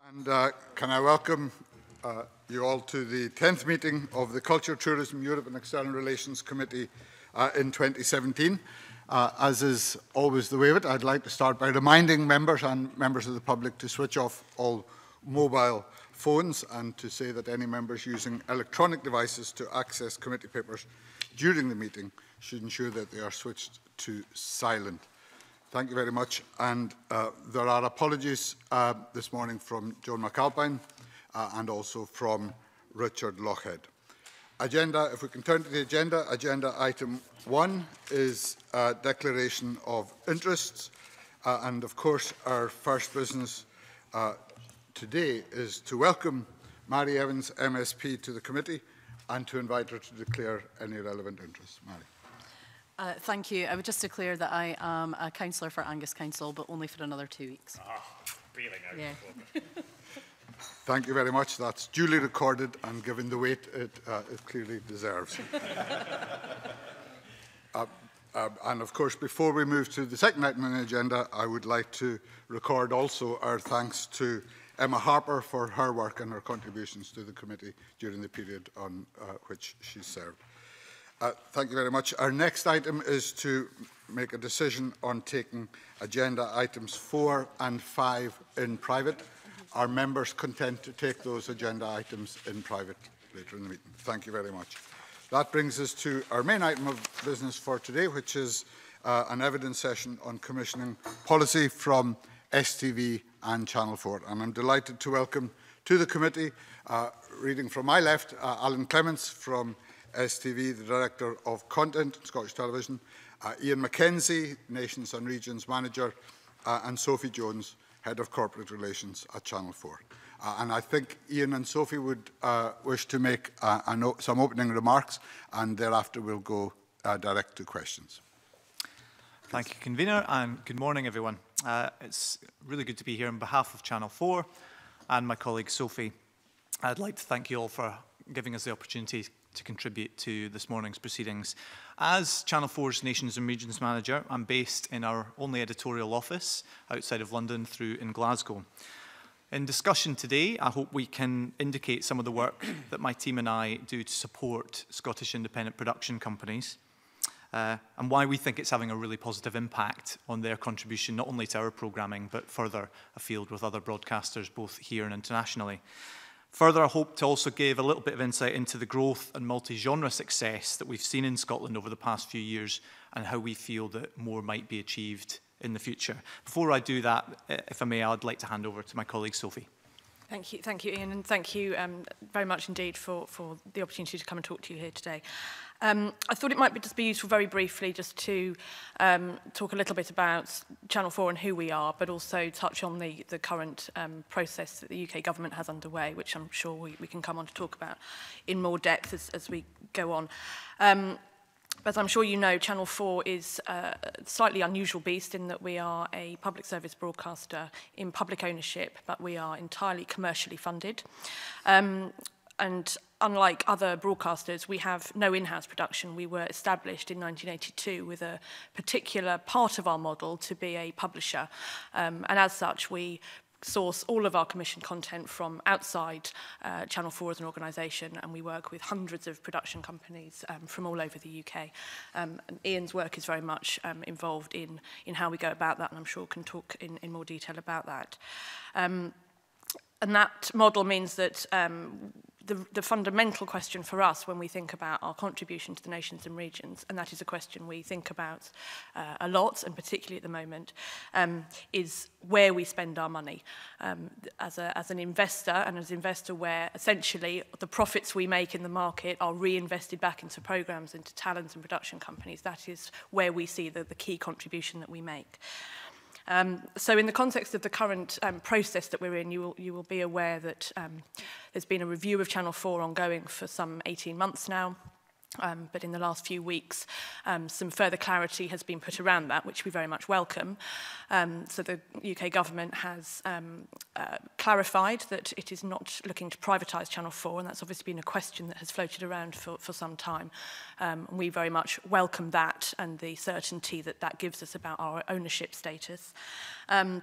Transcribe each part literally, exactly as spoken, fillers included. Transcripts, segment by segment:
And uh, can I welcome uh, you all to the tenth meeting of the Culture, Tourism, Europe and External Relations Committee uh, in twenty seventeen. Uh, as is always the way of it, I'd like to start by reminding members and members of the public to switch off all mobile phones and to say that any members using electronic devices to access committee papers during the meeting should ensure that they are switched to silent. Thank you very much. And uh, there are apologies uh, this morning from Joan McAlpine uh, and also from Richard Lochhead. Agenda, if we can turn to the agenda, agenda item one is a declaration of interests. Uh, and of course, our first business uh, today is to welcome Mairi Evans, M S P, to the committee and to invite her to declare any relevant interests. Mairi. Uh, thank you. I would just declare that I am a councillor for Angus Council, but only for another two weeks. Ah, feeling out. Yeah. Thank you very much. That's duly recorded and given the weight it, uh, it clearly deserves. uh, uh, and of course, before we move to the second item on the agenda, I would like to record also our thanks to Emma Harper for her work and her contributions to the committee during the period on uh, which she served. Uh, thank you very much. Our next item is to make a decision on taking agenda items four and five in private. Are members content to take those agenda items in private later in the meeting? Thank you very much. That brings us to our main item of business for today, which is uh, an evidence session on commissioning policy from S T V and Channel four. And I'm delighted to welcome to the committee, uh, reading from my left, uh, Alan Clements from S T V, the Director of Content, Scottish Television, uh, Ian MacKenzie, Nations and Regions Manager, uh, and Sophie Jones, Head of Corporate Relations at Channel four. Uh, and I think Ian and Sophie would uh, wish to make uh, a no some opening remarks, and thereafter we'll go uh, direct to questions. Thank you, Convener, and good morning, everyone. Uh, it's really good to be here on behalf of Channel four and my colleague Sophie. I'd like to thank you all for giving us the opportunity to contribute to this morning's proceedings. As Channel four's Nations and Regions Manager, I'm based in our only editorial office outside of London through in Glasgow. In discussion today, I hope we can indicate some of the work that my team and I do to support Scottish independent production companies uh, and why we think it's having a really positive impact on their contribution not only to our programming but further afield with other broadcasters both here and internationally. Further, I hope to also give a little bit of insight into the growth and multi-genre success that we've seen in Scotland over the past few years and how we feel that more might be achieved in the future. Before I do that, if I may, I'd like to hand over to my colleague Sophie. Thank you, thank you, Ian, and thank you um, very much indeed for, for the opportunity to come and talk to you here today. Um, I thought it might be just be useful very briefly just to um, talk a little bit about Channel four and who we are, but also touch on the, the current um, process that the U K government has underway, which I'm sure we, we can come on to talk about in more depth as, as we go on. Um, As I'm sure you know, Channel four is a slightly unusual beast in that we are a public service broadcaster in public ownership, but we are entirely commercially funded. Um, and unlike other broadcasters, we have no in-house production. We were established in nineteen eighty-two with a particular part of our model to be a publisher. Um, and as such, we source all of our commissioned content from outside uh, Channel four as an organisation, and we work with hundreds of production companies um, from all over the U K. Um, and Ian's work is very much um, involved in, in how we go about that, and I'm sure can talk in, in more detail about that. Um, and that model means that um, the, the fundamental question for us when we think about our contribution to the nations and regions, and that is a question we think about uh, a lot, and particularly at the moment, um, is where we spend our money. Um, as, a, as an investor, and as an investor where essentially the profits we make in the market are reinvested back into programs, into talent and production companies, that is where we see the, the key contribution that we make. Um, so in the context of the current um, process that we're in, you will, you will be aware that um, there's been a review of Channel four ongoing for some eighteen months now. Um, but in the last few weeks, um, some further clarity has been put around that, which we very much welcome. Um, so the U K government has um, uh, clarified that it is not looking to privatise Channel four, and that's obviously been a question that has floated around for, for some time. Um, and we very much welcome that and the certainty that that gives us about our ownership status. Um,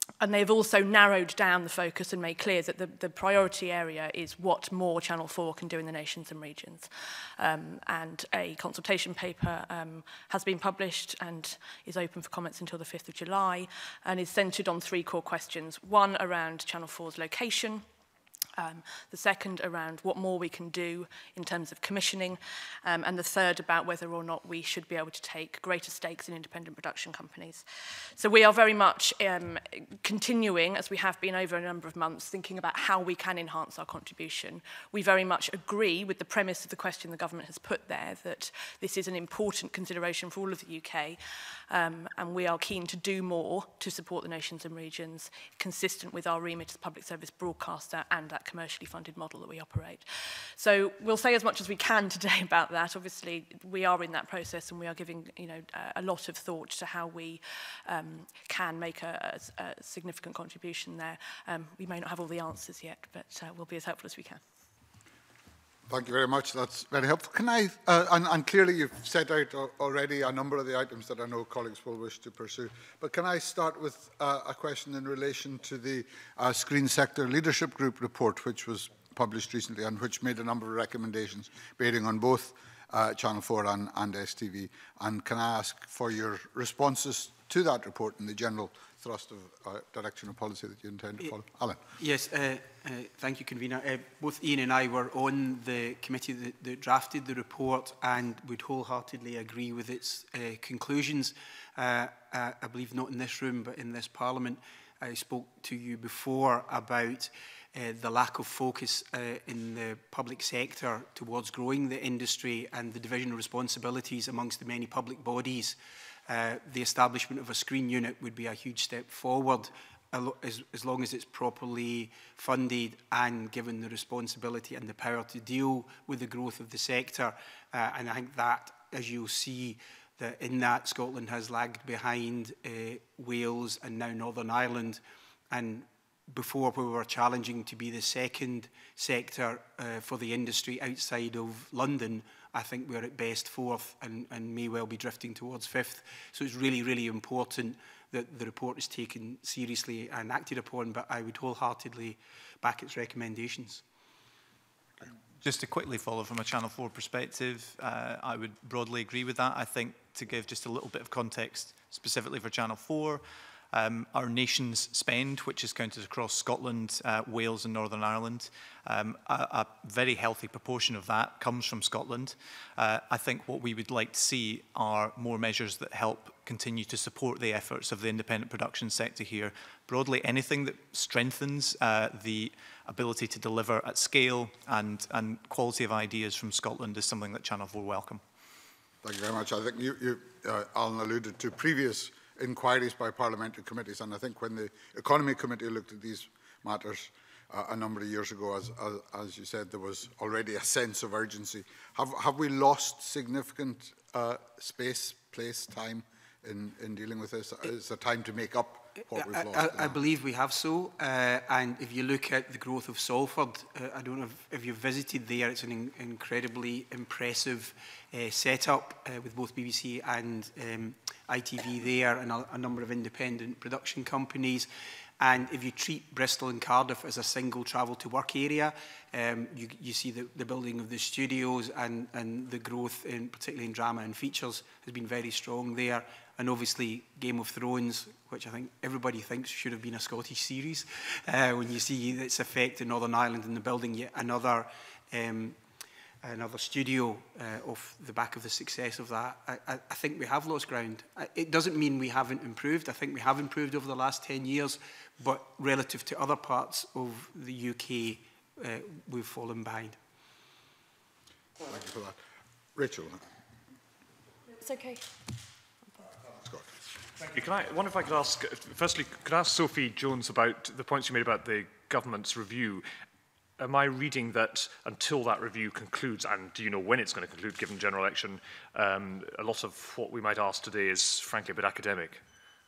And they've also narrowed down the focus and made clear that the, the priority area is what more Channel four can do in the nations and regions. Um, and a consultation paper um, has been published and is open for comments until the fifth of July and is centred on three core questions. One around Channel four's location, Um, the second around what more we can do in terms of commissioning, um, and the third about whether or not we should be able to take greater stakes in independent production companies. So we are very much um, continuing, as we have been over a number of months, thinking about how we can enhance our contribution. We very much agree with the premise of the question the government has put there, that this is an important consideration for all of the U K, um, and we are keen to do more to support the nations and regions, consistent with our remit as a public service broadcaster and that commercially funded model that we operate. So we'll say as much as we can today about that. Obviously, we are in that process and we are giving you know, a lot of thought to how we um, can make a, a, a significant contribution there. Um, we may not have all the answers yet, but uh, we'll be as helpful as we can. Thank you very much. That's very helpful. Can I, uh, and, and clearly you've set out already a number of the items that I know colleagues will wish to pursue, but can I start with uh, a question in relation to the uh, Screen Sector Leadership Group report, which was published recently and which made a number of recommendations bearing on both uh, Channel four and, and S T V. And can I ask for your responses to that report and the general thrust of uh, direction of policy that you intend to follow? Alan. Yes, uh, uh, thank you, Convener. Uh, both Ian and I were on the committee that, that drafted the report and would wholeheartedly agree with its uh, conclusions. Uh, uh, I believe not in this room, but in this Parliament. I spoke to you before about uh, the lack of focus uh, in the public sector towards growing the industry and the division of responsibilities amongst the many public bodies. Uh, the establishment of a screen unit would be a huge step forward as, as long as it's properly funded and given the responsibility and the power to deal with the growth of the sector. Uh, and I think that, as you'll see, that in that Scotland has lagged behind uh, Wales and now Northern Ireland. And before we were challenging to be the second sector uh, for the industry outside of London, I think we're at best fourth and, and may well be drifting towards fifth. So it's really, really important that the report is taken seriously and acted upon, but I would wholeheartedly back its recommendations. Just to quickly follow from a Channel four perspective, uh, I would broadly agree with that. I think to give just a little bit of context specifically for Channel four, Um, our nation's spend, which is counted across Scotland, uh, Wales and Northern Ireland, um, a, a very healthy proportion of that comes from Scotland. Uh, I think what we would like to see are more measures that help continue to support the efforts of the independent production sector here. Broadly, anything that strengthens uh, the ability to deliver at scale and, and quality of ideas from Scotland is something that Channel four welcome. Thank you very much. I think you, you uh, Alan, alluded to previous inquiries by parliamentary committees, and I think when the Economy Committee looked at these matters uh, a number of years ago, as, as, as you said, there was already a sense of urgency. Have, have we lost significant uh, space, place, time in, in dealing with this? Is there time to make up what we've lost? I, I, I believe we have so, uh, and if you look at the growth of Salford, uh, I don't know if, if you've visited there, it's an in, incredibly impressive uh, setup uh, with both B B C and um, I T V there and a, a number of independent production companies. And if you treat Bristol and Cardiff as a single travel to work area, um, you, you see the, the building of the studios and, and the growth, in, particularly in drama and features, has been very strong there. And obviously Game of Thrones, which I think everybody thinks should have been a Scottish series, uh, when you see its effect in Northern Ireland and the building yet another um, another studio uh, off the back of the success of that. I, I, I think we have lost ground. It doesn't mean we haven't improved. I think we have improved over the last ten years, but relative to other parts of the U K, uh, we've fallen behind. Thank you for that. Rachel. It's okay. Scott. Thank you. Can I wonder if I could ask, firstly, could I ask Sophie Jones about the points you made about the government's review? Am I reading that until that review concludes, and do you know when it's going to conclude, given the general election, um, a lot of what we might ask today is, frankly, a bit academic?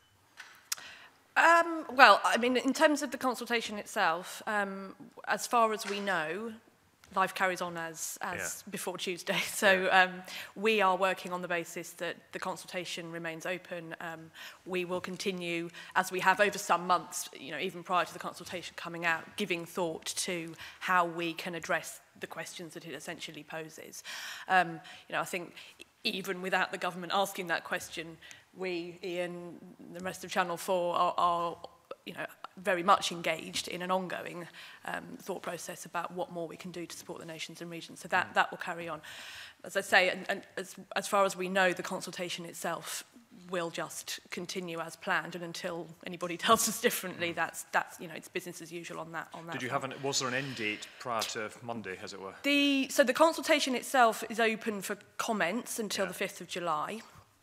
Um, well, I mean, in terms of the consultation itself, um, as far as we know, life carries on as, as Yeah. before Tuesday. So Yeah. um, we are working on the basis that the consultation remains open. Um, we will continue, as we have over some months, you know, even prior to the consultation coming out, giving thought to how we can address the questions that it essentially poses. Um, you know, I think even without the government asking that question, we, Ian, the rest of Channel four are, are you know, very much engaged in an ongoing um, thought process about what more we can do to support the nations and regions. So that, that will carry on. As I say, and, and as, as far as we know, the consultation itself will just continue as planned, and until anybody tells us differently, that's, that's you know, it's business as usual on that. On that Did you front. have an, was there an end date prior to Monday, as it were? The, so the consultation itself is open for comments until Yeah. the fifth of July.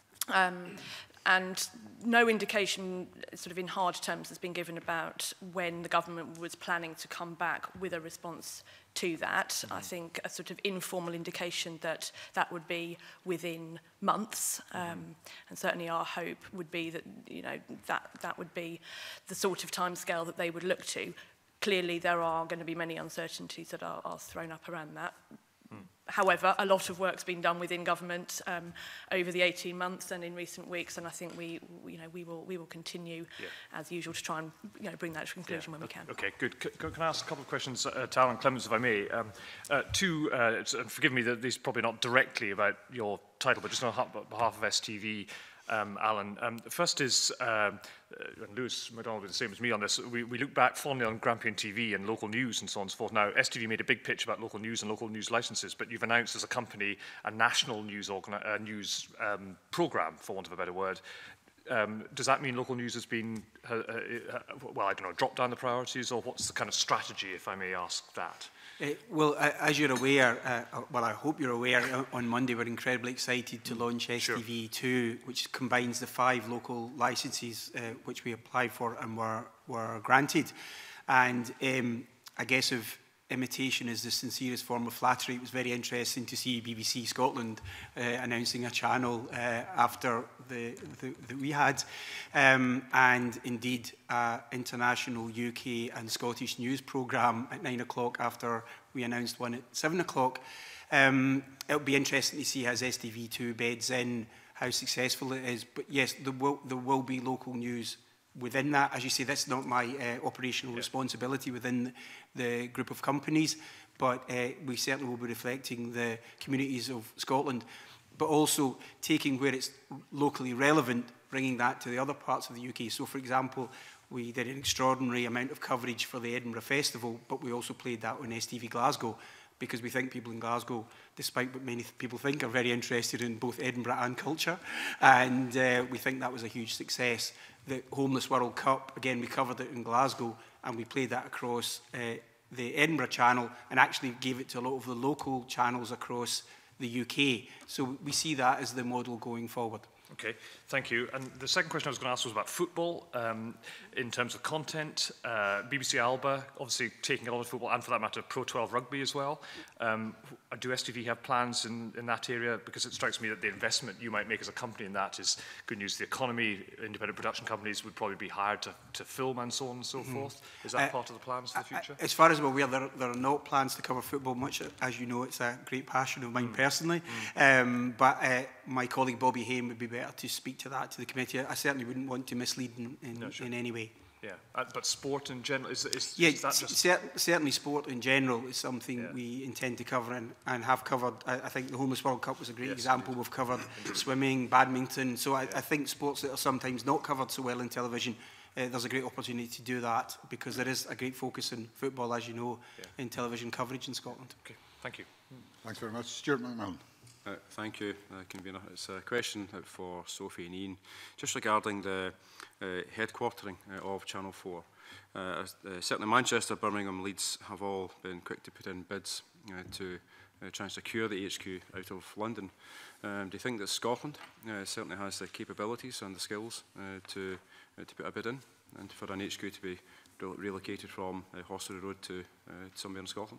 Um, and no indication, sort of in hard terms, has been given about when the government was planning to come back with a response to that. Mm-hmm. I think a sort of informal indication that that would be within months, um, mm-hmm. and certainly our hope would be that, you know, that that would be the sort of timescale that they would look to. Clearly, there are going to be many uncertainties that are, are thrown up around that. However, a lot of work's been done within government um, over the eighteen months and in recent weeks, and I think we, you know, we will we will continue yeah. as usual to try and, you know, bring that to conclusion yeah. when we can. Okay, good. C can I ask a couple of questions uh, to Alan Clements, if I may? Um, uh, two, uh, and forgive me that these are probably not directly about your title, but just on behalf of S T V. Um, Alan. Um, the first is, um, uh, and Lewis MacDonald will be the same as me on this, we, we look back fondly on Grampian T V and local news and so on and so forth. Now, S T V made a big pitch about local news and local news licenses, but you've announced as a company a national news, uh, news um, programme, for want of a better word. Um, does that mean local news has been, uh, uh, uh, well, I don't know, dropped down the priorities, or what's the kind of strategy, if I may ask that? Uh, well, uh, as you're aware, uh, well, I hope you're aware, uh, on Monday we're incredibly excited to launch S T V two, which combines the five local licences uh, which we applied for and were, were granted. And um, I guess if imitation is the sincerest form of flattery, it was very interesting to see B B C Scotland uh, announcing a channel uh, after the, the, the we had, um, and indeed an international U K and Scottish news programme at nine o'clock after we announced one at seven o'clock. Um, it'll be interesting to see as S T V two beds in, how successful it is. But yes, there will, there will be local news within that. As you say, that's not my uh, operational yeah. responsibility within the group of companies, but uh, we certainly will be reflecting the communities of Scotland, but also taking where it's locally relevant, bringing that to the other parts of the U K. So, for example, we did an extraordinary amount of coverage for the Edinburgh Festival, but we also played that on S T V Glasgow, because we think people in Glasgow, despite what many people think, are very interested in both Edinburgh and culture. And uh, we think that was a huge success. The Homeless World Cup, again, we covered it in Glasgow, and we played that across uh, the Edinburgh channel, and actually gave it to a lot of the local channels across the U K. So we see that as the model going forward. Okay, thank you. And the second question I was going to ask was about football um, in terms of content. Uh, B B C Alba, obviously taking a lot of football, and for that matter, Pro twelve rugby as well. Um, do S T V have plans in, in that area? Because it strikes me that the investment you might make as a company in that is good news. The economy, independent production companies would probably be hired to, to film and so on and so mm-hmm. forth. Is that uh, part of the plans for the future? As far as I'm aware, there, there are not plans to cover football much. As you know, it's a great passion of mine mm. personally. Mm. Um, but uh, my colleague Bobby Haim would be better to speak to that to the committee. I certainly wouldn't want to mislead in, in, no, sure. in any way. Yeah, uh, but sport in general, is, is, yeah, is that just... cer certainly sport in general is something yeah. we intend to cover and, and have covered. I, I think the Homeless World Cup was a great yes, example. We've covered swimming, badminton. So I, yeah. I think sports that are sometimes not covered so well in television, uh, there's a great opportunity to do that, because there is a great focus on football, as you know, yeah. in television coverage in Scotland. Okay, thank you. Thanks very much. Stuart McMillan. Uh, thank you, uh, Convener. It's a question for Sophie and Ian, just regarding the uh, headquartering uh, of Channel four. Uh, uh, certainly Manchester, Birmingham, Leeds have all been quick to put in bids uh, to uh, try and secure the H Q out of London. Um, do you think that Scotland uh, certainly has the capabilities and the skills uh, to, uh, to put a bid in, and for an H Q to be re relocated from uh, Horseshoe Road to uh, somewhere in Scotland?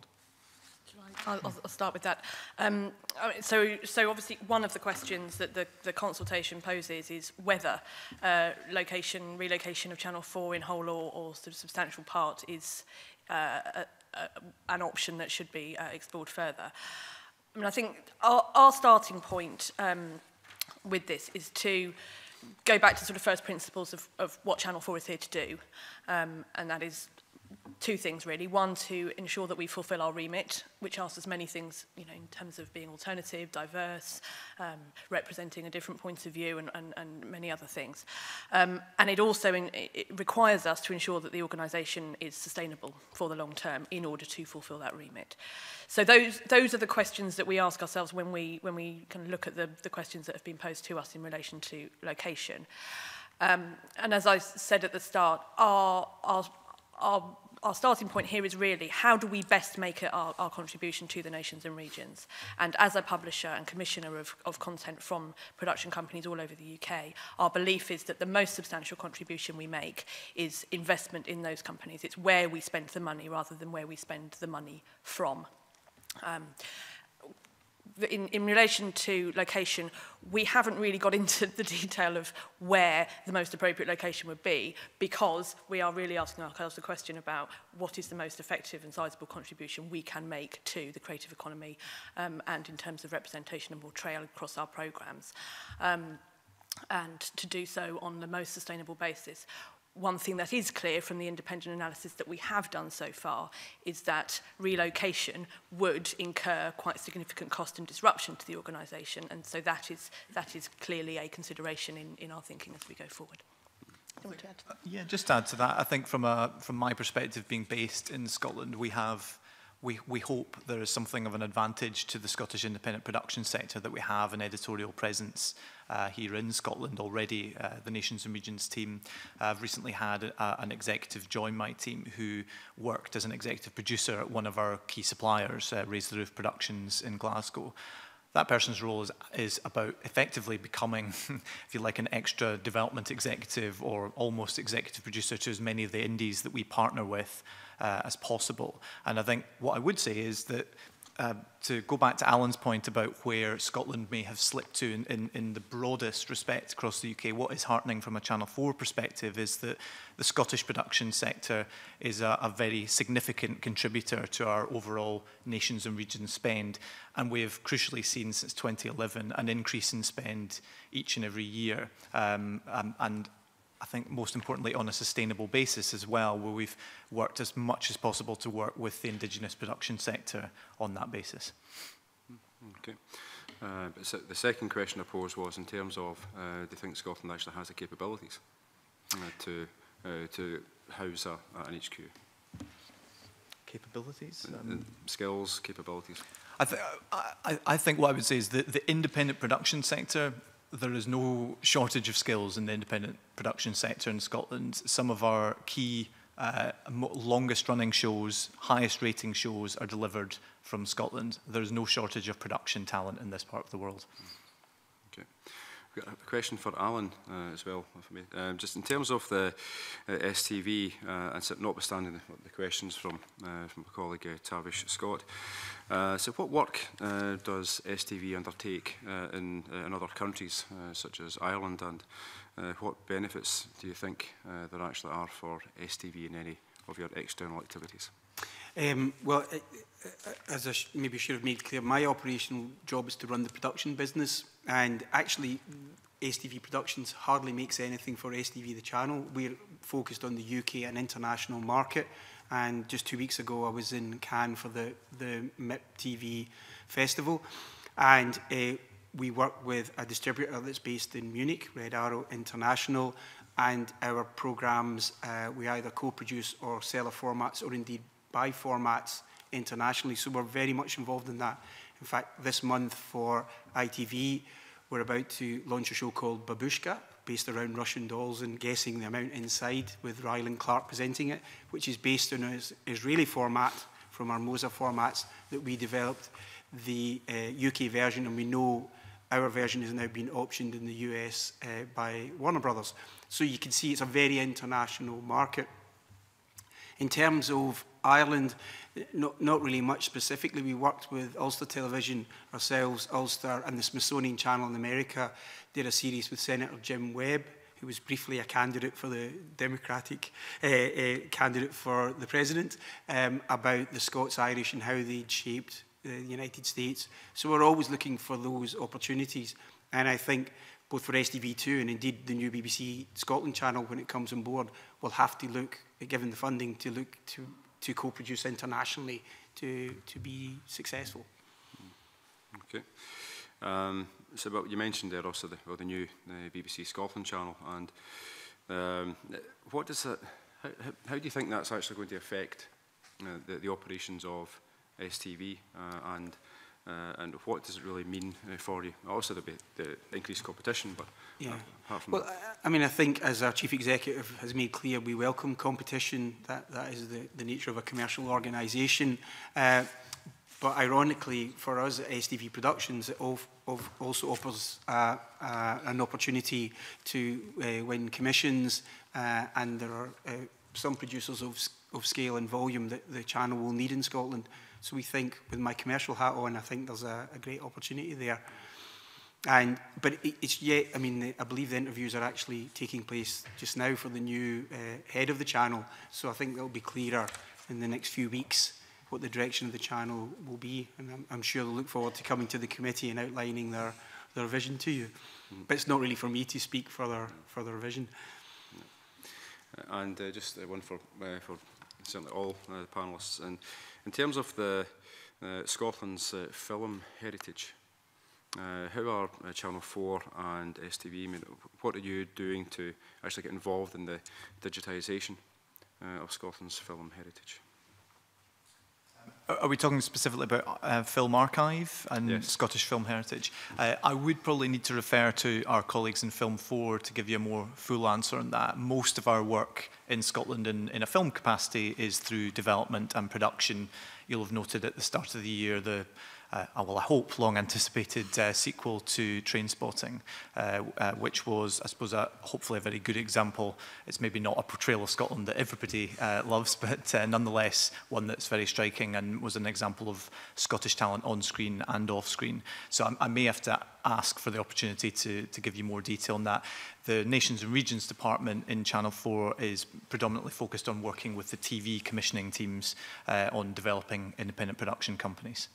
I'll, I'll start with that. Um, so, so obviously one of the questions that the, the consultation poses is whether uh, location, relocation of Channel four in whole or, or sort of substantial part is uh, a, uh, an option that should be uh, explored further. I mean, I think our, our starting point um, with this is to go back to sort of first principles of, of what Channel four is here to do, um, and that is two things really. One, to ensure that we fulfil our remit, which asks us many things, you know, in terms of being alternative, diverse, um, representing a different point of view, and, and, and many other things. Um, and it also in, it requires us to ensure that the organisation is sustainable for the long term in order to fulfil that remit. So those those are the questions that we ask ourselves when we when we kind of look at the, the questions that have been posed to us in relation to location. Um, and as I said at the start, our our Our, our starting point here is really how do we best make it our, our contribution to the nations and regions. And as a publisher and commissioner of, of content from production companies all over the U K, our belief is that the most substantial contribution we make is investment in those companies. It's where we spend the money rather than where we spend the money from. Um, In, in relation to location, we haven't really got into the detail of where the most appropriate location would be, because we are really asking ourselves the question about what is the most effective and sizable contribution we can make to the creative economy, um, and in terms of representation and portrayal across our programmes, um, and to do so on the most sustainable basis. One thing that is clear from the independent analysis that we have done so far is that relocation would incur quite significant cost and disruption to the organisation, and so that is that is clearly a consideration in, in our thinking as we go forward. Do you want to add to that? Yeah, just to add to that, I think from a from my perspective, being based in Scotland, we have we we hope there is something of an advantage to the Scottish independent production sector that we have an editorial presence Uh, here in Scotland already. Uh, the Nations and Regions team uh, have recently had a, an executive join my team who worked as an executive producer at one of our key suppliers, uh, Raise the Roof Productions in Glasgow. That person's role is, is about effectively becoming, if you like, an extra development executive or almost executive producer to as many of the indies that we partner with uh, as possible. And I think what I would say is that Uh, to go back to Alan's point about where Scotland may have slipped to in, in, in the broadest respect across the U K, what is heartening from a Channel four perspective is that the Scottish production sector is a, a very significant contributor to our overall nations and regions spend. And we have crucially seen since twenty eleven an increase in spend each and every year. Um, um, and I think most importantly on a sustainable basis as well, where we've worked as much as possible to work with the indigenous production sector on that basis. Okay. Uh, but so the second question I posed was in terms of, uh, do you think Scotland actually has the capabilities uh, to uh, to house a, an H Q? Capabilities? Um, um, skills, capabilities? I, th I, I think what I would say is that the independent production sector, there is no shortage of skills in the independent production sector in Scotland. Some of our key, uh, longest running shows, highest rating shows are delivered from Scotland. There is no shortage of production talent in this part of the world. Okay. We've got a question for Alan uh, as well. For me. Um, just in terms of the uh, S T V, uh, and so notwithstanding the, the questions from, uh, from my colleague uh, Tavish Scott, uh, so what work uh, does S T V undertake uh, in, uh, in other countries, uh, such as Ireland, and uh, what benefits do you think uh, there actually are for S T V in any of your external activities? Um, well, as I sh maybe should have made clear, my operational job is to run the production business, and actually S T V Productions hardly makes anything for S T V, the channel. We're focused on the U K and international market, and just two weeks ago I was in Cannes for the, the M I P T V festival, and uh, we work with a distributor that's based in Munich, Red Arrow International, and our programmes, uh, we either co-produce or sell our formats, or indeed buy formats internationally, so we're very much involved in that. In fact, this month for I T V, we're about to launch a show called Babushka, based around Russian dolls and guessing the amount inside, with Ryland Clark presenting it, which is based on an Israeli format from our Mosa formats that we developed, the uh, U K version, and we know our version has now been optioned in the U S uh, by Warner Brothers. So you can see it's a very international market. In terms of Ireland, not, not really much specifically. We worked with Ulster Television ourselves, Ulster and the Smithsonian Channel in America did a series with Senator Jim Webb, who was briefly a candidate for the Democratic uh, uh, candidate for the president, um, about the Scots-Irish and how they'd shaped the United States. So we're always looking for those opportunities. And I think both for S T V two and indeed the new B B C Scotland channel, when it comes on board, will have to look, given the funding, to look to, to co-produce internationally to, to be successful. Okay. Um, so well, you mentioned there also the, well, the new uh, B B C Scotland channel, and um, what does that, how, how do you think that's actually going to affect uh, the, the operations of S T V, uh, and uh, and what does it really mean uh, for you? Also, there'll be the increased competition, but yeah. apart from well, that. I mean, I think as our chief executive has made clear, we welcome competition. That that is the, the nature of a commercial organisation. Uh, But ironically, for us at S T V Productions, it also offers uh, uh, an opportunity to uh, win commissions, uh, and there are uh, some producers of, of scale and volume that the channel will need in Scotland. So we think, with my commercial hat on, I think there's a, a great opportunity there. And but it, it's yet, I mean, the, I believe the interviews are actually taking place just now for the new uh, head of the channel. So I think that'll be clearer in the next few weeks what the direction of the channel will be, and I'm, I'm sure they'll look forward to coming to the committee and outlining their, their vision to you. Mm. But it's not really for me to speak for their, for their vision. Uh, and uh, just uh, one for, uh, for certainly all uh, the panellists. And in terms of the uh, Scotland's uh, film heritage, uh, how are uh, Channel four and S T V, I mean, what are you doing to actually get involved in the digitisation uh, of Scotland's film heritage? Are we talking specifically about uh, Film Archive and yes. Scottish Film Heritage? Uh, I would probably need to refer to our colleagues in Film four to give you a more full answer on that. Most of our work in Scotland in, in a film capacity is through development and production. You'll have noted at the start of the year the Uh, well, I hope, long-anticipated uh, sequel to Trainspotting, uh, uh, which was, I suppose, a, hopefully a very good example. It's maybe not a portrayal of Scotland that everybody uh, loves, but uh, nonetheless one that's very striking and was an example of Scottish talent on-screen and off-screen. So I, I may have to ask for the opportunity to, to give you more detail on that. The Nations and Regions Department in Channel four is predominantly focused on working with the T V commissioning teams uh, on developing independent production companies.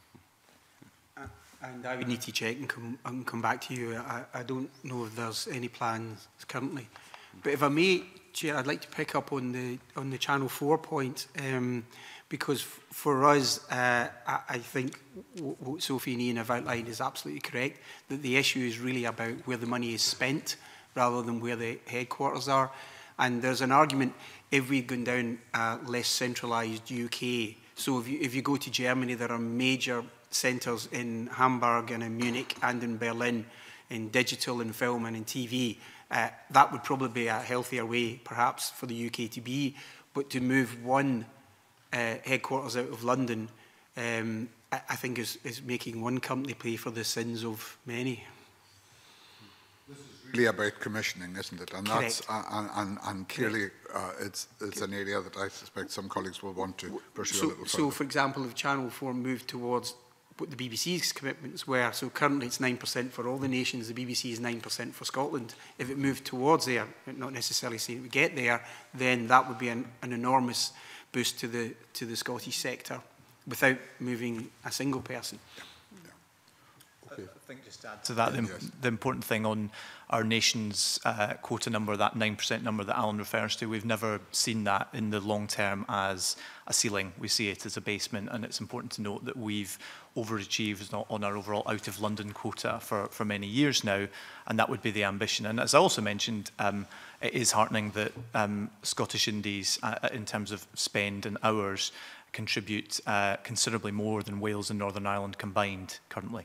And I would need to check and come, and come back to you. I, I don't know if there's any plans currently. But if I may, Chair, I'd like to pick up on the, on the Channel four point, um, because for us, uh, I, I think what Sophie and Ian have outlined is absolutely correct, that the issue is really about where the money is spent rather than where the headquarters are. And there's an argument, if we'd gone down a less centralised U K, so if you, if you go to Germany, there are major centres in Hamburg and in Munich and in Berlin in digital and film and in T V. Uh, that would probably be a healthier way, perhaps, for the U K to be. But to move one uh, headquarters out of London, um, I, I think is, is making one company pay for the sins of many. This is really about commissioning, isn't it? And Correct. that's uh, and, and clearly uh, it's it's an area that I suspect some colleagues will want to pursue So, a little further. so, for example, if Channel four moved towards what the B B C's commitments were, so currently it's nine percent for all the nations, the B B C is nine percent for Scotland. If it moved towards there, not necessarily saying it would get there, then that would be an, an enormous boost to the, to the Scottish sector without moving a single person. Yeah. Okay. I think just to add to that, the, yes. the important thing on our nation's uh, quota number, that nine percent number that Alan refers to, we've never seen that in the long term as a ceiling. We see it as a basement, and it's important to note that we've overachieved on our overall out of London quota for, for many years now, and that would be the ambition. And as I also mentioned, um, it is heartening that um, Scottish Indies, uh, in terms of spend and hours, contribute uh, considerably more than Wales and Northern Ireland combined currently.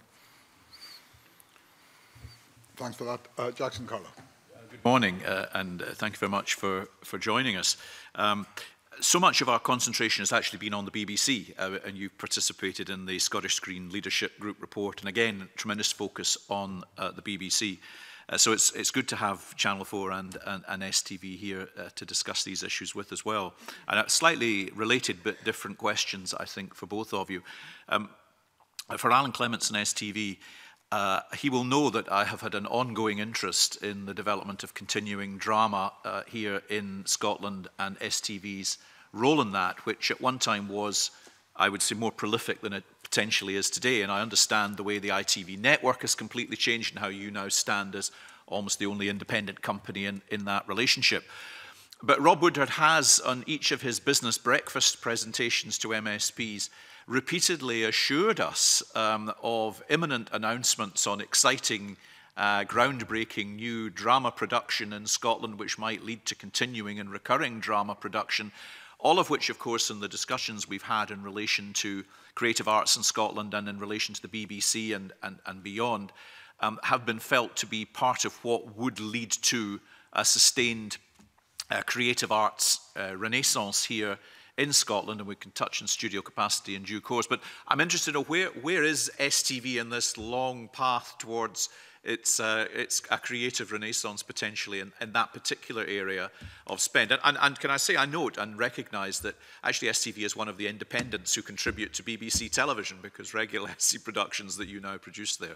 Thanks for that. Uh, Jackson Carlow. Good morning, uh, and uh, thank you very much for, for joining us. Um, so much of our concentration has actually been on the B B C, uh, and you've participated in the Scottish Screen Leadership Group report, and again, tremendous focus on uh, the B B C. Uh, so it's, it's good to have Channel four and, and, and S T V here uh, to discuss these issues with as well. And uh, slightly related but different questions, I think, for both of you. Um, for Alan Clements and S T V, uh, he will know that I have had an ongoing interest in the development of continuing drama uh, here in Scotland and S T V's role in that, which at one time was, I would say, more prolific than it potentially is today. And I understand the way the I T V network has completely changed and how you now stand as almost the only independent company in, in that relationship. But Rob Woodward has, on each of his business breakfast presentations to M S Ps, repeatedly assured us um, of imminent announcements on exciting, uh, groundbreaking new drama production in Scotland, which might lead to continuing and recurring drama production, all of which, of course, in the discussions we've had in relation to creative arts in Scotland and in relation to the B B C and, and, and beyond, um, have been felt to be part of what would lead to a sustained uh, creative arts uh, renaissance here in Scotland, and we can touch on studio capacity in due course. But I'm interested to know where, where is S T V in this long path towards its, uh, its a creative renaissance potentially in, in that particular area of spend. And, and, and can I say, I note and recognise that actually S T V is one of the independents who contribute to B B C television, because regular S C productions that you now produce there.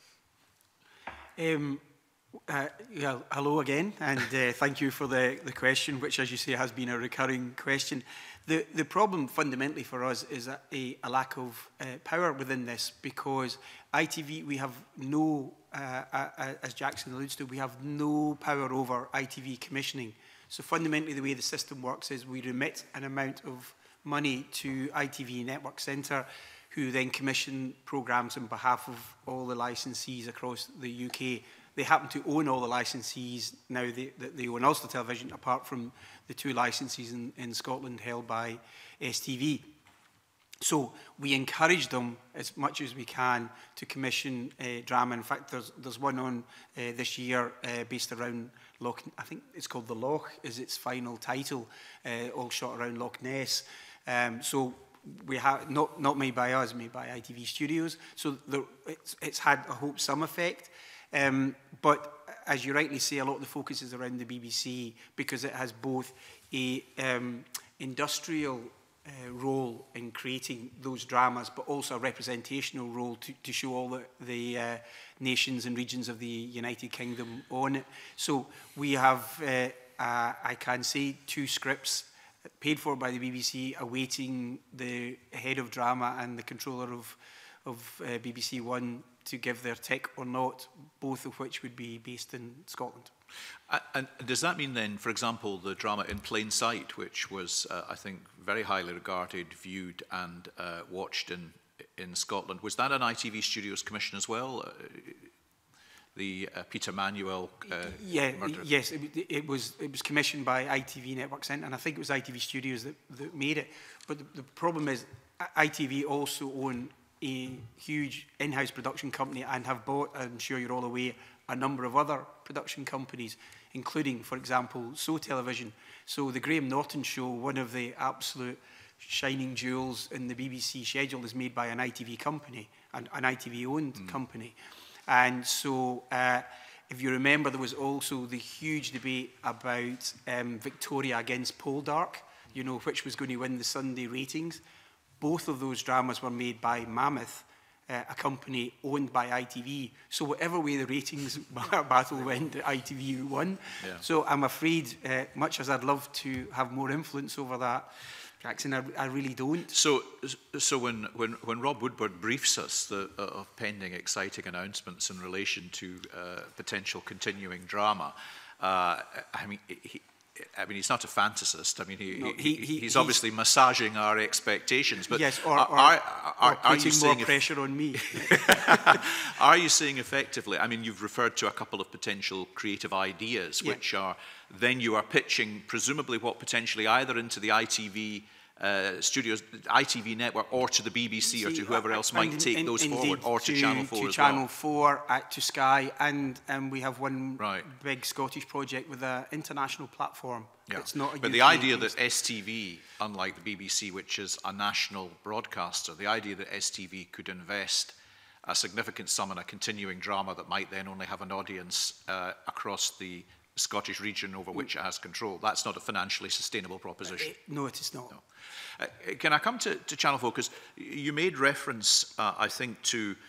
Um, Uh, yeah, hello again, and uh, thank you for the, the question, which, as you say, has been a recurring question. The, the problem fundamentally for us is a, a, a lack of uh, power within this, because I T V, we have no, uh, uh, as Jackson alludes to, we have no power over I T V commissioning. So fundamentally the way the system works is we remit an amount of money to I T V Network Centre, who then commission programmes on behalf of all the licensees across the U K. They happen to own all the licensees now they, that they own Ulster Television, apart from the two licensees in, in Scotland held by S T V. So we encourage them as much as we can to commission uh, drama. In fact, there's, there's one on uh, this year uh, based around Loch, I think it's called The Loch, is its final title, uh, all shot around Loch Ness. Um, so we have, not, not made by us, made by I T V Studios. So there, it's, it's had, I hope, some effect. Um, but as you rightly say, a lot of the focus is around the B B C, because it has both a um, industrial uh, role in creating those dramas, but also a representational role to, to show all the, the uh, nations and regions of the United Kingdom on it. So we have, uh, uh, I can say, two scripts paid for by the B B C awaiting the head of drama and the controller of, of uh, B B C One to give their tick or not, both of which would be based in Scotland. Uh, and does that mean then, for example, the drama In Plain Sight, which was, uh, I think, very highly regarded, viewed and uh, watched in, in Scotland, was that an I T V Studios commission as well? Uh, the uh, Peter Manuel uh, yeah, murder? Yes, it, it, was, it was commissioned by I T V Network Centre, and I think it was I T V Studios that, that made it. But the, the problem is I T V also own a huge in-house production company and have bought, I'm sure you're all aware, a number of other production companies, including, for example, So Television. So the Graham Norton Show, one of the absolute shining jewels in the B B C schedule, is made by an I T V company, an, an I T V-owned mm. company. And so, uh, if you remember, there was also the huge debate about um, Victoria against Poldark, you know, which was going to win the Sunday ratings. Both of those dramas were made by Mammoth, uh, a company owned by I T V. So whatever way the ratings battle went, I T V won. Yeah. So I'm afraid, uh, much as I'd love to have more influence over that, Jackson, I, I really don't. So, so when, when, when Rob Woodward briefs us the, uh, of pending exciting announcements in relation to uh, potential continuing drama, uh, I mean, he, I mean, he's not a fantasist. I mean, he, no, he, he, he's obviously he's, massaging our expectations. But yes, or, are, or, are, are, or putting are you more saying pressure on me. Are you saying effectively, I mean, you've referred to a couple of potential creative ideas, yeah. which are, then you are pitching presumably what potentially either into the I T V Uh, studios, I T V network, or to the B B C, See, or to whoever else might in, take in, those forward, or to, to Channel four to as Channel well. four, uh, to Sky, and um, we have one right. big Scottish project with an international platform. Yeah. It's not a but U K the idea based. that S T V, unlike the B B C, which is a national broadcaster, the idea that S T V could invest a significant sum in a continuing drama that might then only have an audience uh, across the Scottish region over which it has control, that's not a financially sustainable proposition. Uh, no, it is not. No. Uh, can I come to, to Channel four? Because you made reference, uh, I think, to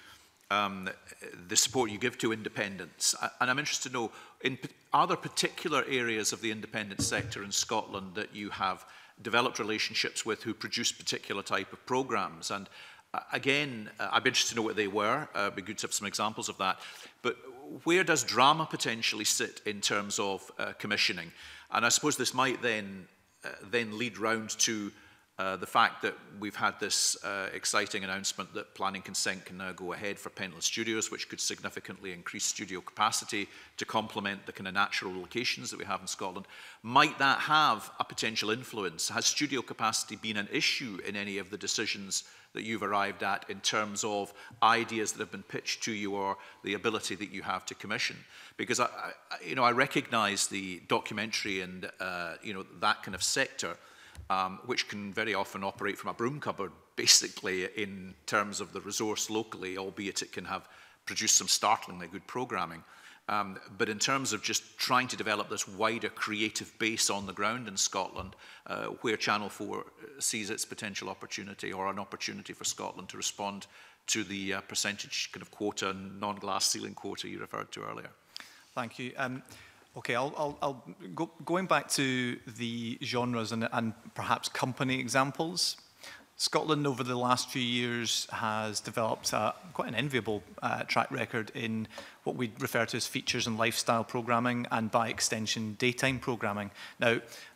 um, the support you give to independents. And I'm interested to know, in, are there particular areas of the independent sector in Scotland that you have developed relationships with who produce particular type of programmes? And uh, again, uh, I'd be interested to know what they were. Uh, it'd be good to have some examples of that. But where does drama potentially sit in terms of uh, commissioning? And I suppose this might then, uh, then lead round to Uh, the fact that we've had this uh, exciting announcement that planning consent can now go ahead for Pentland Studios, which could significantly increase studio capacity to complement the kind of natural locations that we have in Scotland. Might that have a potential influence? Has studio capacity been an issue in any of the decisions that you've arrived at in terms of ideas that have been pitched to you or the ability that you have to commission? Because I, I, you know, I recognise the documentary and uh, you know, that kind of sector, Um, which can very often operate from a broom cupboard, basically, in terms of the resource locally, albeit it can have produced some startlingly good programming. Um, but in terms of just trying to develop this wider creative base on the ground in Scotland, uh, where Channel four sees its potential opportunity or an opportunity for Scotland to respond to the uh, percentage kind of quota, non-glass ceiling quota you referred to earlier. Thank you. Um, Okay, I'll, I'll, I'll go, going back to the genres and, and perhaps company examples. Scotland over the last few years has developed a, quite an enviable uh, track record in what we refer to as features and lifestyle programming, and by extension daytime programming. Now,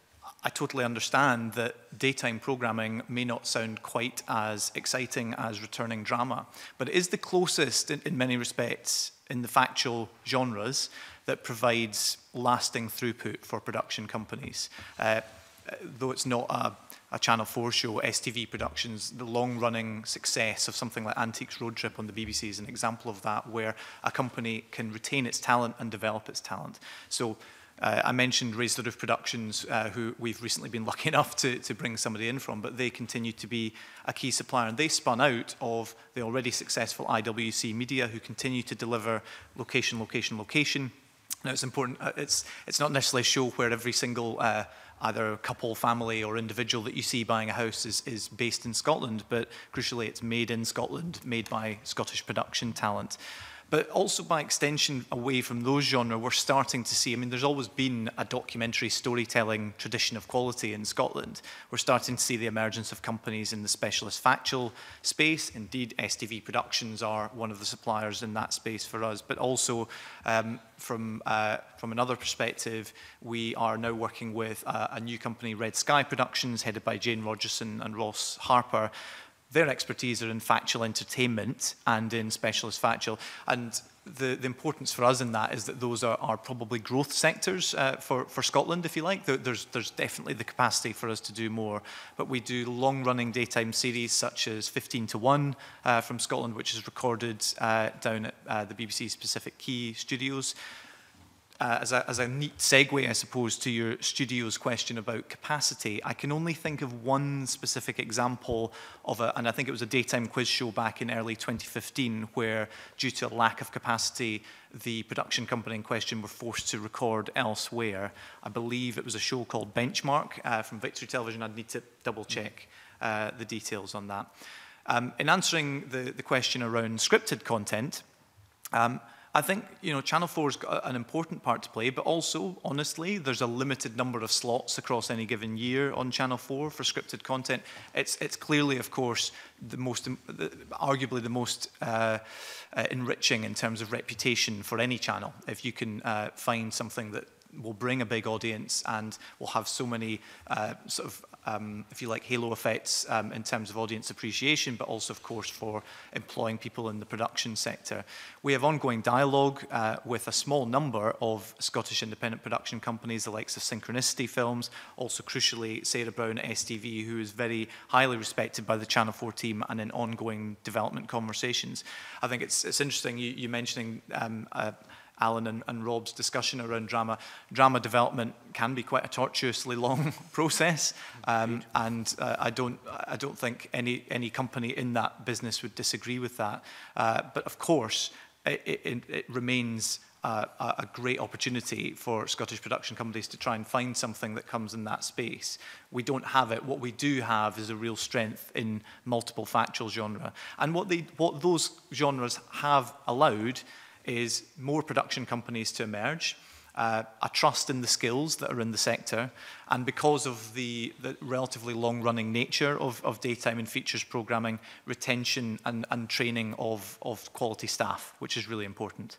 I totally understand that daytime programming may not sound quite as exciting as returning drama, but it is the closest in, in many respects in the factual genres that provides lasting throughput for production companies. Uh, though it's not a, a Channel four show, S T V Productions, the long-running success of something like Antiques Road Trip on the B B C is an example of that, where a company can retain its talent and develop its talent. So uh, I mentioned Raise the Roof Productions, uh, who we've recently been lucky enough to, to bring somebody in from, but they continue to be a key supplier. And they spun out of the already successful I W C Media, who continue to deliver location, location, location. Now, it's important, uh, it's, it's not necessarily a show where every single uh, either couple, family or individual that you see buying a house is, is based in Scotland, but crucially it's made in Scotland, made by Scottish production talent. But also by extension, away from those genres, we're starting to see, I mean, there's always been a documentary storytelling tradition of quality in Scotland. We're starting to see the emergence of companies in the specialist factual space. Indeed, S T V Productions are one of the suppliers in that space for us. But also, um, from, uh, from another perspective, we are now working with a, a new company, Red Sky Productions, headed by Jane Rogerson and Ross Harper. Their expertise are in factual entertainment and in specialist factual. And the, the importance for us in that is that those are, are probably growth sectors uh, for, for Scotland, if you like. There's, there's definitely the capacity for us to do more. But we do long-running daytime series such as fifteen to one uh, from Scotland, which is recorded uh, down at uh, the B B C's Pacific Quay studios. Uh, as, a, as a neat segue, I suppose, to your studio's question about capacity, I can only think of one specific example of a, and I think it was a daytime quiz show back in early twenty fifteen, where due to a lack of capacity, the production company in question were forced to record elsewhere. I believe it was a show called Benchmark uh, from Victory Television. I'd need to double check uh, the details on that. Um, in answering the, the question around scripted content, um, I think, you know, Channel four's got an important part to play, but also, honestly, there's a limited number of slots across any given year on Channel four for scripted content. It's, it's clearly, of course, the most, the, arguably the most uh, uh, enriching in terms of reputation for any channel. If you can uh, find something that will bring a big audience and will have so many uh, sort of, um, if you like, halo effects um, in terms of audience appreciation, but also, of course, for employing people in the production sector. We have ongoing dialogue uh, with a small number of Scottish independent production companies, the likes of Synchronicity Films, also crucially Sarah Brown at S T V, who is very highly respected by the Channel four team and in ongoing development conversations. I think it's, it's interesting you, you mentioning um, uh, Alan and, and Rob's discussion around drama. Drama development can be quite a tortuously long process, um, and uh, I don't, I don't think any any company in that business would disagree with that. Uh, but of course, it, it, it remains a, a great opportunity for Scottish production companies to try and find something that comes in that space. We don't have it. What we do have is a real strength in multiple factual genre. And what, they, what those genres have allowed is more production companies to emerge, uh, a trust in the skills that are in the sector, and because of the, the relatively long-running nature of, of daytime and features programming, retention and, and training of, of quality staff, which is really important.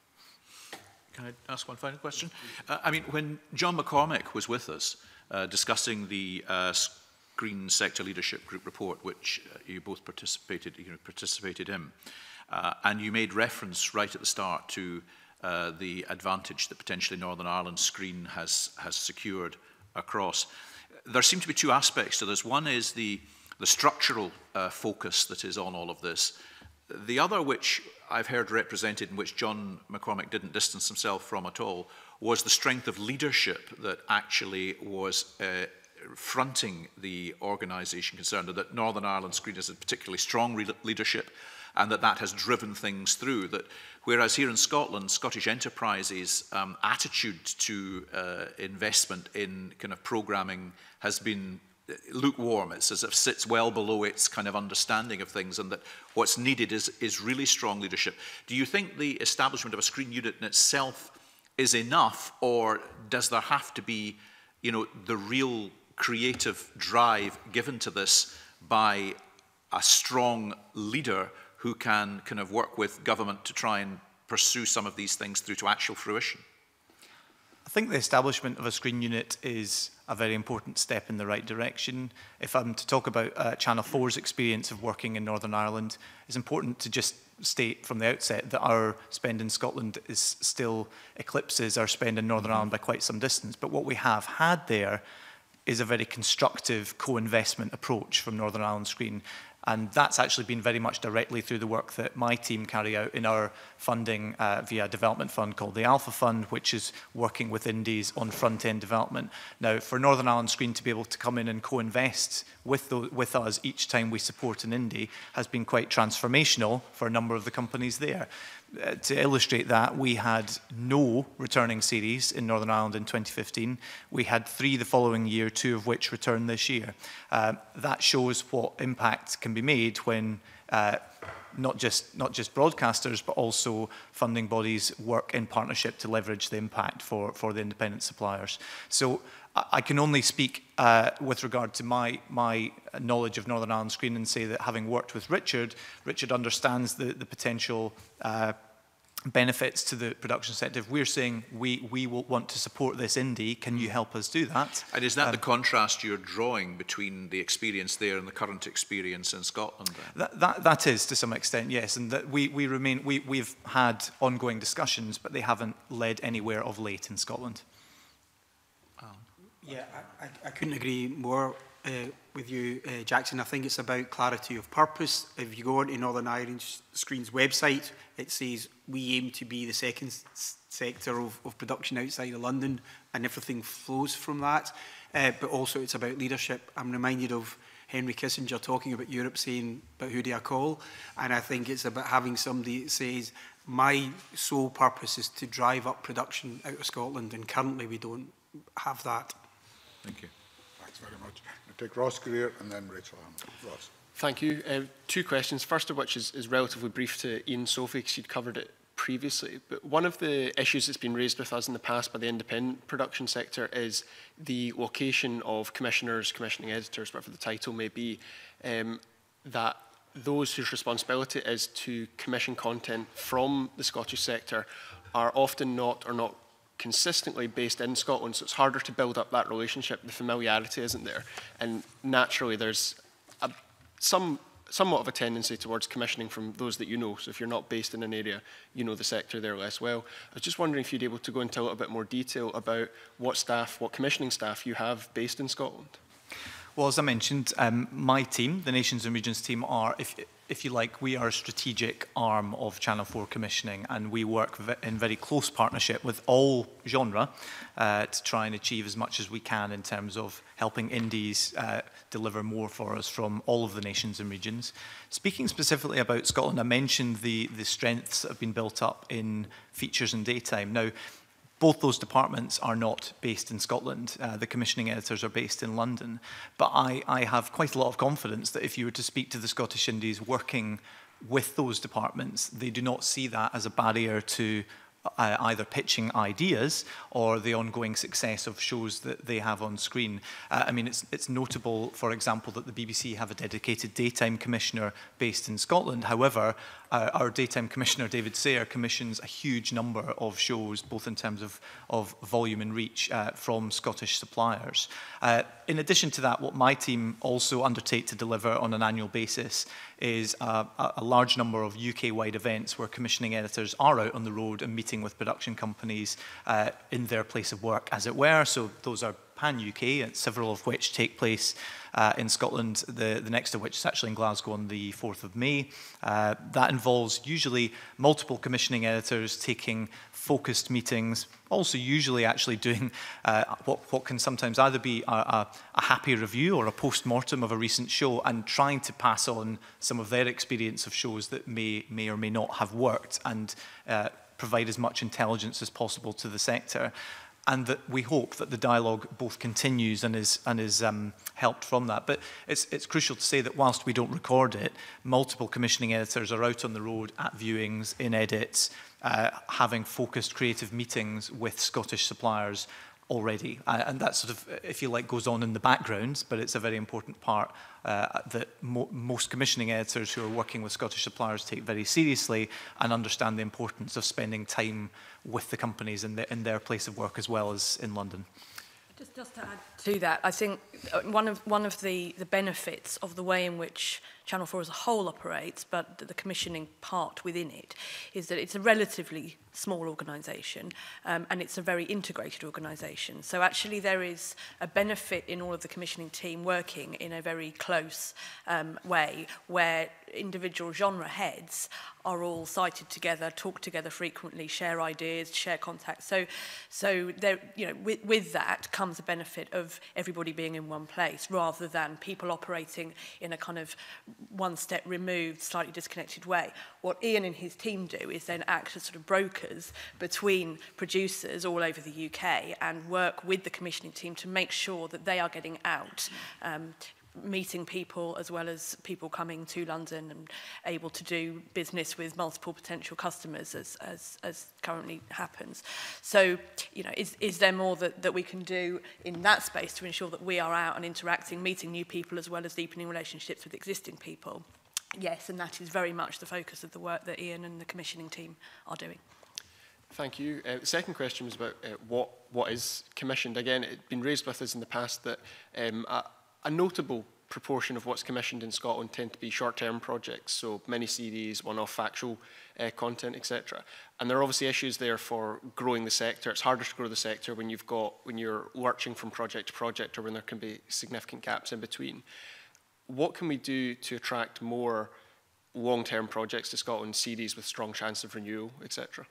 Can I ask one final question? Uh, I mean, when John McCormick was with us uh, discussing the uh, Screen Sector Leadership Group report, which uh, you both participated, you know, participated in, uh, and you made reference right at the start to uh, the advantage that potentially Northern Ireland Screen has, has secured across. There seem to be two aspects to this. One is the, the structural uh, focus that is on all of this. The other, which I've heard represented and which John McCormick didn't distance himself from at all, was the strength of leadership that actually was uh, fronting the organisation concerned, that Northern Ireland Screen has a particularly strong leadership and that that has driven things through. That whereas here in Scotland, Scottish Enterprises' um, attitude to uh, investment in kind of programming has been lukewarm. It's as if it sits well below its kind of understanding of things, and that what's needed is, is really strong leadership. Do you think the establishment of a screen unit in itself is enough, or does there have to be, you know, the real creative drive given to this by a strong leader who can kind of work with government to try and pursue some of these things through to actual fruition? I think the establishment of a screen unit is a very important step in the right direction. If I'm to talk about uh, Channel four's experience of working in Northern Ireland, it's important to just state from the outset that our spend in Scotland is still eclipses our spend in Northern Ireland by quite some distance. But what we have had there is a very constructive co-investment approach from Northern Ireland Screen. And that's actually been very much directly through the work that my team carry out in our funding uh, via a development fund called the Alpha Fund, which is working with indies on front-end development. Now, for Northern Ireland Screen to be able to come in and co-invest with, the, with us each time we support an indie has been quite transformational for a number of the companies there. Uh, to illustrate that, we had no returning series in Northern Ireland in twenty fifteen. We had three the following year, two of which returned this year. Uh, that shows what impact can be made when uh, not just not just broadcasters, but also funding bodies work in partnership to leverage the impact for, for the independent suppliers. So I can only speak uh, with regard to my, my knowledge of Northern Ireland Screen and say that having worked with Richard, Richard understands the, the potential uh, benefits to the production sector. If we're saying we, we will want to support this indie, can you help us do that? And is that um, the contrast you're drawing between the experience there and the current experience in Scotland? That, that, that is, to some extent, yes. And that we, we remain, we, we've had ongoing discussions, but they haven't led anywhere of late in Scotland. Yeah, I, I, I couldn't agree more uh, with you, uh, Jackson. I think it's about clarity of purpose. If you go onto Northern Ireland Screen's website, it says we aim to be the second s sector of, of production outside of London, and everything flows from that. Uh, but also it's about leadership. I'm reminded of Henry Kissinger talking about Europe, saying, but who do I call? And I think it's about having somebody that says, my sole purpose is to drive up production out of Scotland, and currently we don't have that. Thank you. Thanks very much. I'll take Ross Greer and then Rachel Hammond. Ross. Thank you. Uh, two questions. First of which is, is relatively brief to Ian Sophie, because you'd covered it previously. But one of the issues that's been raised with us in the past by the independent production sector is the location of commissioners, commissioning editors, whatever the title may be, um, that those whose responsibility is to commission content from the Scottish sector are often not or not consistently based in Scotland, so it's harder to build up that relationship. The familiarity isn't there, and naturally there's a, some somewhat of a tendency towards commissioning from those that you know. So if you're not based in an area, you know the sector there less well. I was just wondering if you'd be able to go into a little bit more detail about what staff, what commissioning staff you have based in Scotland. Well, as I mentioned, um, my team, the Nations and Regions team, are, if, if you like, we are a strategic arm of Channel four commissioning, and we work in very close partnership with all genre uh, to try and achieve as much as we can in terms of helping indies uh, deliver more for us from all of the nations and regions. Speaking specifically about Scotland, I mentioned the, the strengths that have been built up in features and daytime. Now, both those departments are not based in Scotland. Uh, the commissioning editors are based in London. But I, I have quite a lot of confidence that if you were to speak to the Scottish Indies working with those departments, they do not see that as a barrier to uh, either pitching ideas or the ongoing success of shows that they have on screen. Uh, I mean, it's, it's notable, for example, that the B B C have a dedicated daytime commissioner based in Scotland. However, Uh, our daytime commissioner, David Sayer, commissions a huge number of shows, both in terms of, of volume and reach, uh, from Scottish suppliers. Uh, in addition to that, what my team also undertake to deliver on an annual basis is uh, a, a large number of U K-wide events where commissioning editors are out on the road and meeting with production companies uh, in their place of work, as it were. So those are pan-U K, and several of which take place uh, in Scotland, the, the next of which is actually in Glasgow on the fourth of May. Uh, that involves usually multiple commissioning editors taking focused meetings, also usually actually doing uh, what, what can sometimes either be a, a, a happy review or a post-mortem of a recent show, and trying to pass on some of their experience of shows that may, may or may not have worked, and uh, provide as much intelligence as possible to the sector. And that we hope that the dialogue both continues and is, and is um, helped from that. But it's, it's crucial to say that whilst we don't record it, multiple commissioning editors are out on the road at viewings, in edits, uh, having focused creative meetings with Scottish suppliers already. Uh, and that sort of, if you like, goes on in the background, but it's a very important part uh, that mo most commissioning editors who are working with Scottish suppliers take very seriously and understand the importance of spending time with the companies in, the, in their place of work as well as in London. Just, just to add to that, I think one of, one of the, the benefits of the way in which Channel four as a whole operates, but the commissioning part within it, is that it's a relatively small organisation um, and it's a very integrated organisation. So actually there is a benefit in all of the commissioning team working in a very close um, way, where individual genre heads are all cited together, talk together frequently, share ideas, share contacts. So, so there, you know, with, with that comes a benefit of everybody being in one place, rather than people operating in a kind of one step removed, slightly disconnected way. What Ian and his team do is then act as sort of brokers between producers all over the U K and work with the commissioning team to make sure that they are getting out, um, meeting people as well as people coming to London and able to do business with multiple potential customers as, as, as currently happens. So, you know, is, is there more that, that we can do in that space to ensure that we are out and interacting, meeting new people as well as deepening relationships with existing people? Yes, and that is very much the focus of the work that Ian and the commissioning team are doing. Thank you. Uh, the second question was about uh, what, what is commissioned. Again, it's been raised with us in the past that um, a, a notable proportion of what's commissioned in Scotland tend to be short-term projects, so mini-series, one-off factual uh, content, et cetera. And there are obviously issues there for growing the sector. It's harder to grow the sector when you've got when you're lurching from project to project, or when there can be significant gaps in between. What can we do to attract more long-term projects to Scotland, series with strong chance of renewal, et cetera?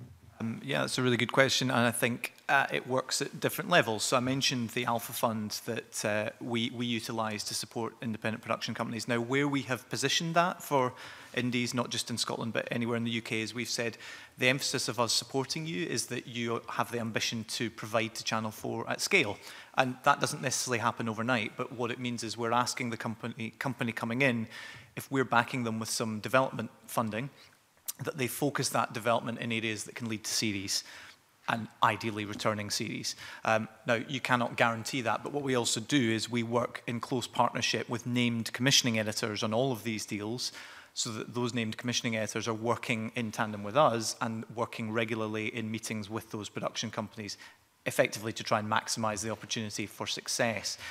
Um, yeah, that's a really good question, and I think uh, it works at different levels. So I mentioned the Alpha Fund that uh, we, we utilise to support independent production companies. Now, where we have positioned that for indies, not just in Scotland, but anywhere in the U K, as we've said, the emphasis of us supporting you is that you have the ambition to provide to Channel four at scale. And that doesn't necessarily happen overnight, but what it means is we're asking the company, company coming in, if we're backing them with some development funding, that they focus that development in areas that can lead to series, and ideally returning series. Um, now, you cannot guarantee that, but what we also do is we work in close partnership with named commissioning editors on all of these deals, so that those named commissioning editors are working in tandem with us and working regularly in meetings with those production companies, effectively to try and maximise the opportunity for success.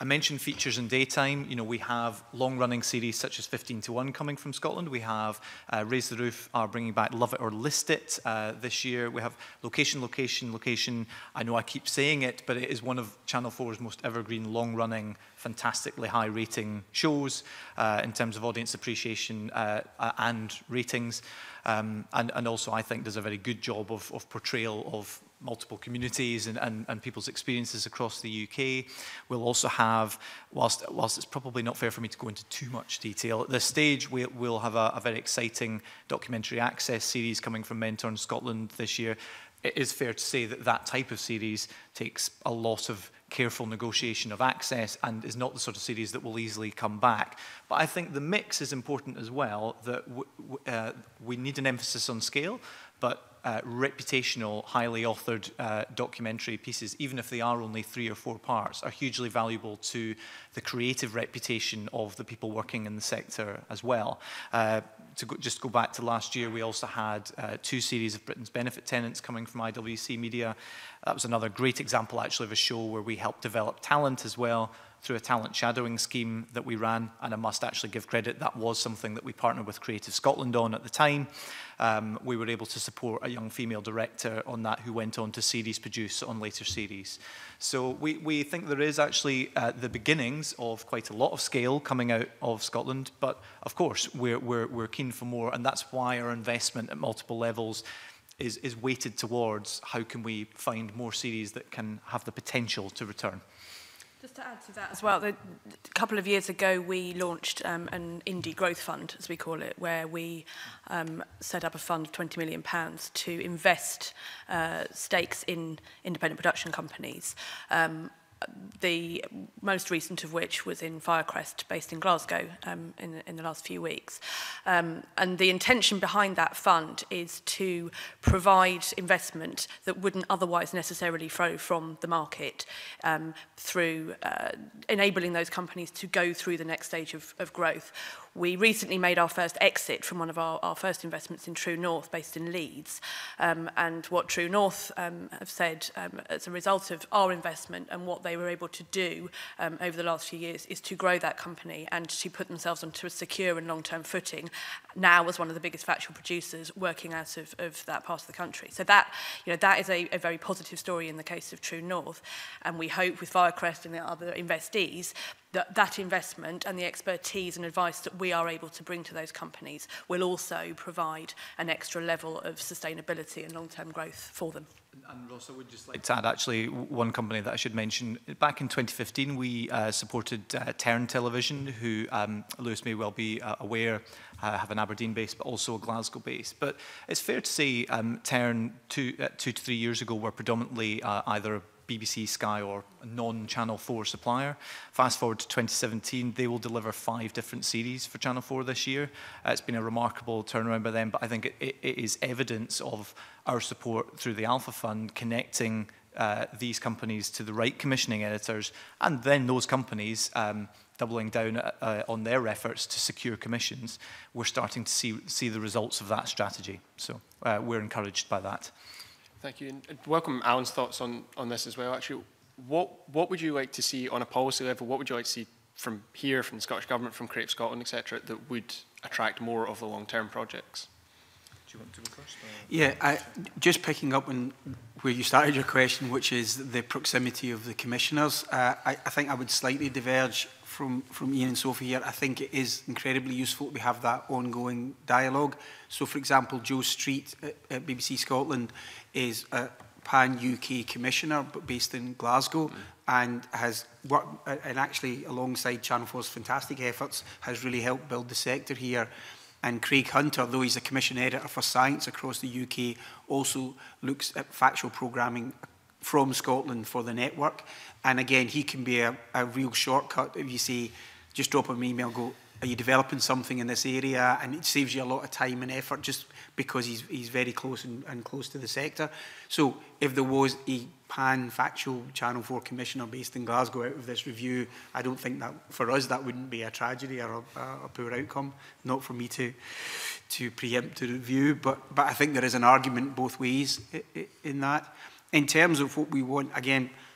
I mentioned features in daytime. You know, we have long-running series such as fifteen to one coming from Scotland. We have uh, Raise the Roof are bringing back Love It or List It uh, this year. We have Location, Location, Location. I know I keep saying it, but it is one of Channel four's most evergreen, long-running, fantastically high-rating shows uh, in terms of audience appreciation uh, and ratings. Um, and, and also, I think, does a very good job of, of portrayal of multiple communities and, and, and people's experiences across the U K. We'll also have, whilst, whilst it's probably not fair for me to go into too much detail, at this stage we, we'll have a, a very exciting documentary access series coming from Mentor in Scotland this year. It is fair to say that that type of series takes a lot of careful negotiation of access and is not the sort of series that will easily come back. But I think the mix is important as well, that w w uh, we need an emphasis on scale, but uh, reputational, highly authored uh, documentary pieces, even if they are only three or four parts, are hugely valuable to the creative reputation of the people working in the sector as well. Uh, to go, just go back to last year, we also had uh, two series of Britain's Benefit Tenants coming from I W C Media. That was another great example, actually, of a show where we helped develop talent as well through a talent shadowing scheme that we ran. And I must actually give credit, that was something that we partnered with Creative Scotland on at the time. Um, we were able to support a young female director on that who went on to series produce on later series. So we, we think there is actually uh, the beginnings of quite a lot of scale coming out of Scotland. But of course, we're, we're, we're keen for more. And that's why our investment at multiple levels is, is weighted towards how can we find more series that can have the potential to return. Just to add to that as well, the, a couple of years ago we launched um, an indie growth fund, as we call it, where we um, set up a fund of twenty million pounds to invest uh, stakes in independent production companies. Um, the most recent of which was in Firecrest, based in Glasgow, um, in, in the last few weeks. Um, and the intention behind that fund is to provide investment that wouldn't otherwise necessarily flow from the market um, through uh, enabling those companies to go through the next stage of, of growth. We recently made our first exit from one of our, our first investments in True North, based in Leeds. Um, and what True North um, have said um, as a result of our investment and what they were able to do um, over the last few years is to grow that company and to put themselves onto a secure and long-term footing, now as one of the biggest factual producers working out of, of that part of the country. So that, you know, that is a, a very positive story in the case of True North. And we hope with Firecrest and the other investees that that investment and the expertise and advice that we are able to bring to those companies will also provide an extra level of sustainability and long-term growth for them. And Ross, I would just like to add actually one company that I should mention. Back in twenty fifteen, we uh, supported uh, Tern Television, who um, Lewis may well be uh, aware uh, have an Aberdeen base, but also a Glasgow base. But it's fair to say um, Tern, two, uh, two to three years ago, were predominantly uh, either B B C, Sky or a non-Channel four supplier. Fast forward to twenty seventeen, they will deliver five different series for Channel four this year. Uh, it's been a remarkable turnaround by them, but I think it, it, it is evidence of our support through the Alpha Fund connecting uh, these companies to the right commissioning editors, and then those companies um, doubling down uh, on their efforts to secure commissions. We're starting to see, see the results of that strategy. So uh, we're encouraged by that. Thank you. And welcome Alan's thoughts on, on this as well. Actually, what, what would you like to see on a policy level? What would you like to see from here, from the Scottish Government, from Creative Scotland, et cetera, that would attract more of the long-term projects? Do you want to go first? Or? Yeah, I, just picking up on where you started your question, which is the proximity of the commissioners, uh, I, I think I would slightly diverge from, from Ian and Sophie here. I think it is incredibly useful that we have that ongoing dialogue. So, for example, Joe Street at, at B B C Scotland is a pan-U K commissioner, but based in Glasgow, mm. and has worked, and actually alongside Channel four's fantastic efforts, has really helped build the sector here. And Craig Hunter, though he's a commission editor for science across the U K, also looks at factual programming from Scotland for the network. And again, he can be a, a real shortcut if you say, just drop him an email, go, are you developing something in this area? And it saves you a lot of time and effort just because he's, he's very close and, and close to the sector. So if there was a pan-factual Channel four commissioner based in Glasgow out of this review, I don't think that, for us, that wouldn't be a tragedy or a, a poor outcome. Not for me to, to preempt the review, but, but I think there is an argument both ways in that. In terms of what we want, again,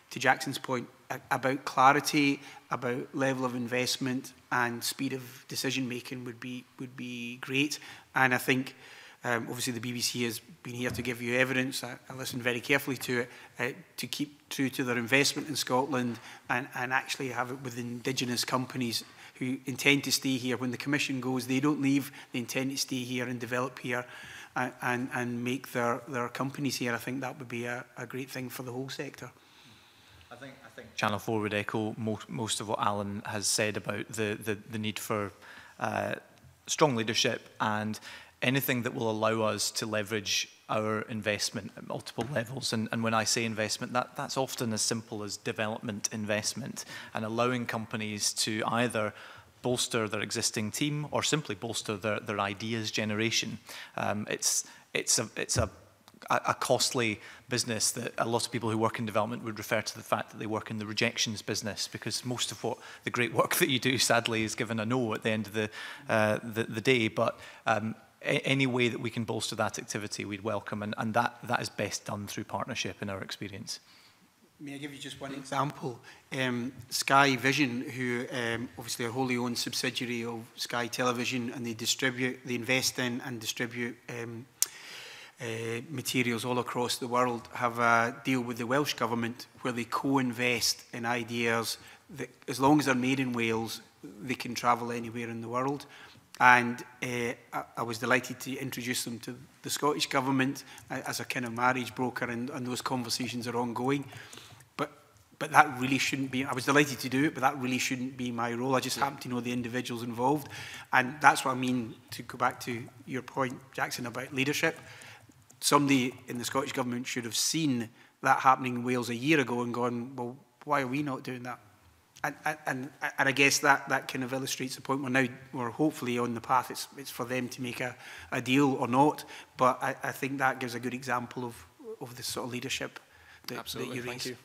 to Jackson's point, about clarity, about level of investment and speed of decision making would be would be great. And I think um, obviously the B B C has been here to give you evidence. I, I listened very carefully to it, uh, to keep true to their investment in Scotland and, and actually have it with indigenous companies who intend to stay here. When the Commission goes, they don't leave, they intend to stay here and develop here and, and, and make their, their companies here. I think that would be a, a great thing for the whole sector. I think, I think Channel four would echo most, most of what Alan has said about the, the, the need for uh, strong leadership and anything that will allow us to leverage our investment at multiple levels. And, and when I say investment, that, that's often as simple as development investment and allowing companies to either bolster their existing team or simply bolster their, their ideas generation. Um, it's, it's, a, it's a, a costly business that a lot of people who work in development would refer to the fact that they work in the rejections business, because most of what the great work that you do, sadly, is given a no at the end of the, uh, the, the day. But um, any way that we can bolster that activity, we'd welcome, and, and that, that is best done through partnership in our experience. May I give you just one example? Um, Sky Vision, who um, obviously are a wholly owned subsidiary of Sky Television, and they distribute, they invest in and distribute um, uh, materials all across the world, have a deal with the Welsh Government where they co-invest in ideas that, as long as they're made in Wales, they can travel anywhere in the world. And uh, I, I was delighted to introduce them to the Scottish Government uh, as a kind of marriage broker, and, and those conversations are ongoing. But, but that really shouldn't be, I was delighted to do it, but that really shouldn't be my role. I just happen to know the individuals involved. And that's what I mean, to go back to your point, Jackson, about leadership. Somebody in the Scottish Government should have seen that happening in Wales a year ago and gone, well, why are we not doing that? And, and, and I guess that, that kind of illustrates the point. We're now, we're hopefully on the path. It's, it's for them to make a, a deal or not. But I, I think that gives a good example of, of the sort of leadership that, Absolutely. that you raise. Thank you.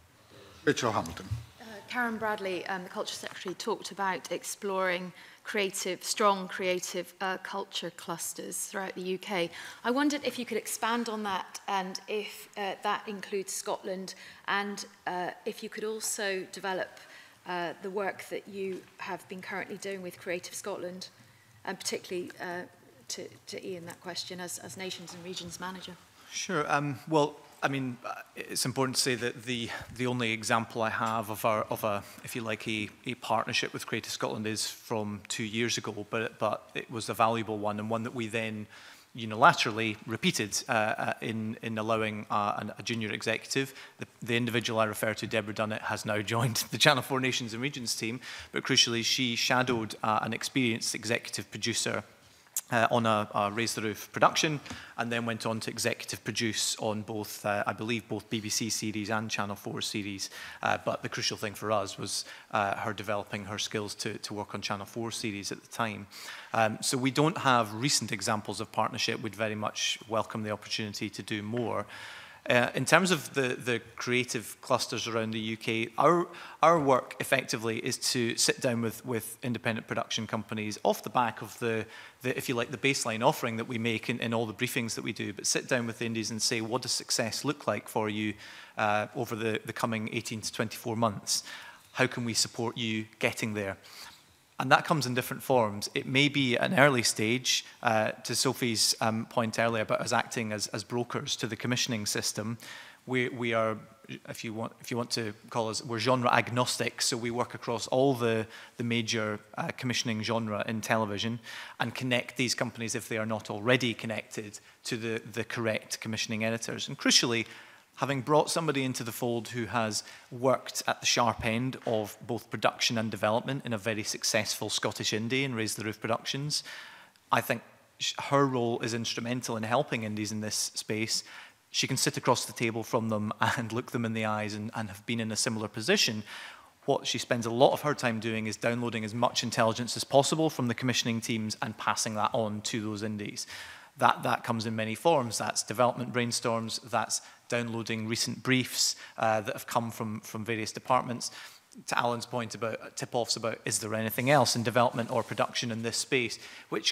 Rachel Hamilton. Uh, Karen Bradley, um, the Culture Secretary, talked about exploring creative, strong creative uh, culture clusters throughout the U K. I wondered if you could expand on that, and if uh, that includes Scotland, and uh, if you could also develop Uh, the work that you have been currently doing with Creative Scotland, and particularly uh, to, to Ian, that question as, as Nations and Regions Manager. Sure. Um, well, I mean, it's important to say that the the only example I have of our of a, if you like, a, a partnership with Creative Scotland is from two years ago, but but it was a valuable one, and one that we then unilaterally repeated uh, in, in allowing uh, an, a junior executive. The, the individual I refer to, Deborah Dunnett, has now joined the Channel four Nations and Regions team, but crucially she shadowed uh, an experienced executive producer uh, on a, a Raise the Roof production, and then went on to executive produce on both, uh, I believe, both B B C series and Channel four series. Uh, but the crucial thing for us was uh, her developing her skills to, to work on Channel four series at the time. Um, so we don't have recent examples of partnership. We'd very much welcome the opportunity to do more. Uh, in terms of the, the creative clusters around the U K, our, our work effectively is to sit down with, with independent production companies off the back of the, the, if you like, the baseline offering that we make in, in all the briefings that we do, but sit down with the indies and say, what does success look like for you uh, over the, the coming eighteen to twenty-four months? How can we support you getting there? And that comes in different forms. It may be an early stage, uh, to Sophie's um, point earlier about us acting as, as brokers to the commissioning system. We, we are, if you want, if you want to call us, we're genre agnostic, so we work across all the, the major uh, commissioning genre in television and connect these companies, if they are not already connected, to the, the correct commissioning editors. And crucially, having brought somebody into the fold who has worked at the sharp end of both production and development in a very successful Scottish indie in Raise the Roof Productions, I think her role is instrumental in helping indies in this space. She can sit across the table from them and look them in the eyes and, and have been in a similar position. What she spends a lot of her time doing is downloading as much intelligence as possible from the commissioning teams and passing that on to those indies. That, that comes in many forms. That's development brainstorms, that's downloading recent briefs uh, that have come from, from various departments. To Alan's point about tip-offs about is there anything else in development or production in this space, which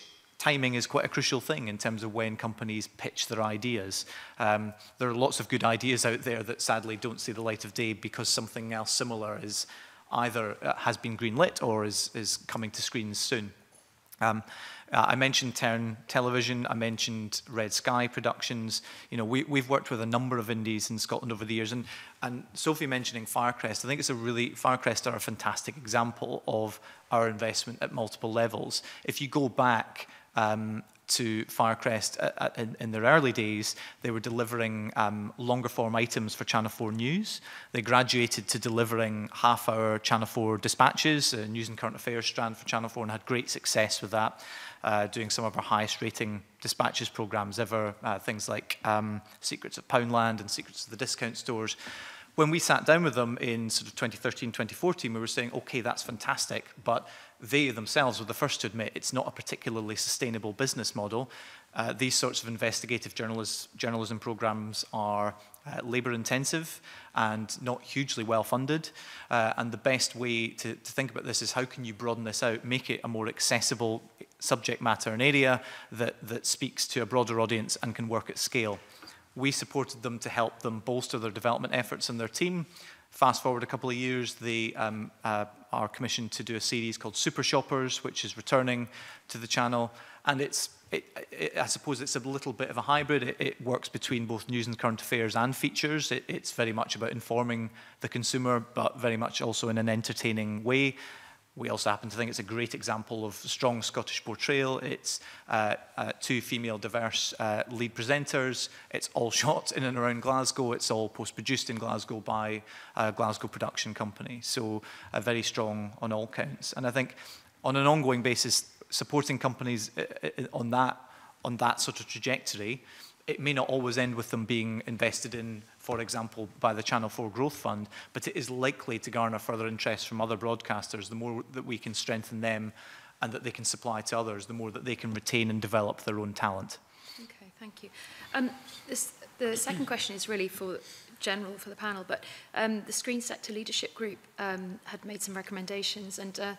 timing is quite a crucial thing in terms of when companies pitch their ideas. Um, there are lots of good ideas out there that sadly don't see the light of day because something else similar is either uh, has been greenlit or is, is coming to screens soon. Um, uh, I mentioned Tern Television, I mentioned Red Sky Productions. You know, we, we've worked with a number of indies in Scotland over the years, and, and Sophie mentioning Firecrest, I think it's a really, Firecrest are a fantastic example of our investment at multiple levels. If you go back um, to Firecrest uh, uh, in, in their early days, they were delivering um, longer form items for Channel four News. They graduated to delivering half hour Channel four dispatches, a news and current affairs strand for Channel four, and had great success with that, uh, doing some of our highest rating dispatches programs ever, uh, things like um, Secrets of Poundland and Secrets of the Discount Stores. When we sat down with them in sort of twenty thirteen, twenty fourteen, we were saying, okay, that's fantastic, but they themselves were the first to admit it's not a particularly sustainable business model. Uh, these sorts of investigative journalism, journalism programs are uh, labour intensive and not hugely well funded. Uh, and the best way to, to think about this is how can you broaden this out, make it a more accessible subject matter, an area that, that speaks to a broader audience and can work at scale. We supported them to help them bolster their development efforts and their team. Fast forward a couple of years, they um, uh, are commissioned to do a series called Super Shoppers, which is returning to the channel. And it's, it, it, I suppose it's a little bit of a hybrid. It, it works between both news and current affairs and features. It, it's very much about informing the consumer, but very much also in an entertaining way. We also happen to think it's a great example of strong Scottish portrayal. It's uh, uh, two female diverse uh, lead presenters. It's all shot in and around Glasgow. It's all post-produced in Glasgow by a Glasgow production company. So uh, very strong on all counts. And I think on an ongoing basis, supporting companies on that, on that sort of trajectory, it may not always end with them being invested in, for example, by the Channel four Growth Fund, but it is likely to garner further interest from other broadcasters. The more that we can strengthen them and that they can supply to others, the more that they can retain and develop their own talent. Okay, thank you. Um, this, the second question is really for general for the panel, but um, the Screen Sector Leadership Group um, had made some recommendations, and uh,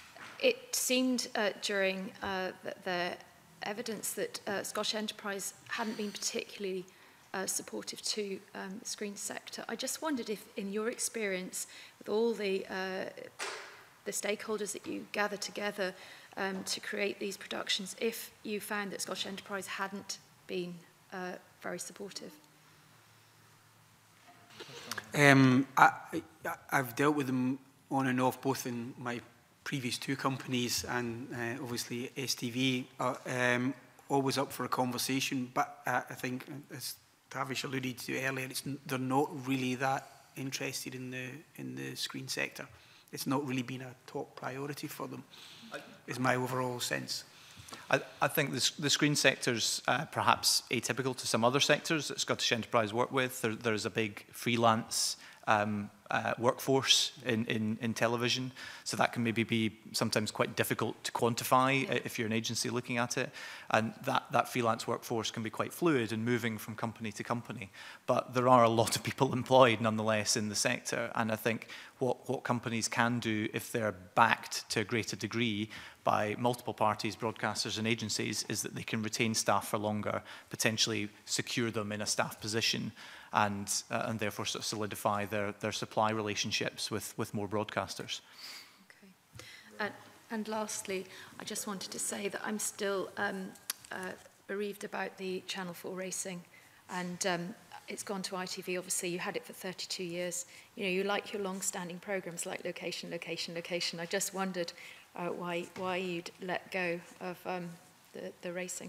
it seemed uh, during uh, that the evidence that uh, Scottish enterprise hadn't been particularly uh, supportive to um, the screen sector. I just wondered if, in your experience, with all the, uh, the stakeholders that you gather together um, to create these productions, if you found that Scottish enterprise hadn't been uh, very supportive. Um, I, I, I've dealt with them on and off, both in my previous two companies and uh, obviously S T V, are um, always up for a conversation, but uh, I think, as Tavish alluded to earlier, it's, they're not really that interested in the, in the screen sector. It's not really been a top priority for them, is my overall sense. I, I think the, the screen sector's uh, perhaps atypical to some other sectors that Scottish enterprise work with. There, there's a big freelance um, uh, workforce in, in, in television, so that can maybe be sometimes quite difficult to quantify yeah. if you're an agency looking at it. And that, that freelance workforce can be quite fluid and moving from company to company. But there are a lot of people employed nonetheless in the sector, and I think what, what companies can do if they're backed to a greater degree by multiple parties, broadcasters and agencies, is that they can retain staff for longer, potentially secure them in a staff position, and, uh, and therefore sort of solidify their, their supply relationships with, with more broadcasters. Okay. Uh, and lastly, I just wanted to say that I'm still um, uh, bereaved about the Channel four racing, and um, it's gone to I T V. Obviously, you had it for thirty-two years. You know, you like your long-standing programmes like Location, Location, Location. I just wondered uh, why why you'd let go of um, the, the racing.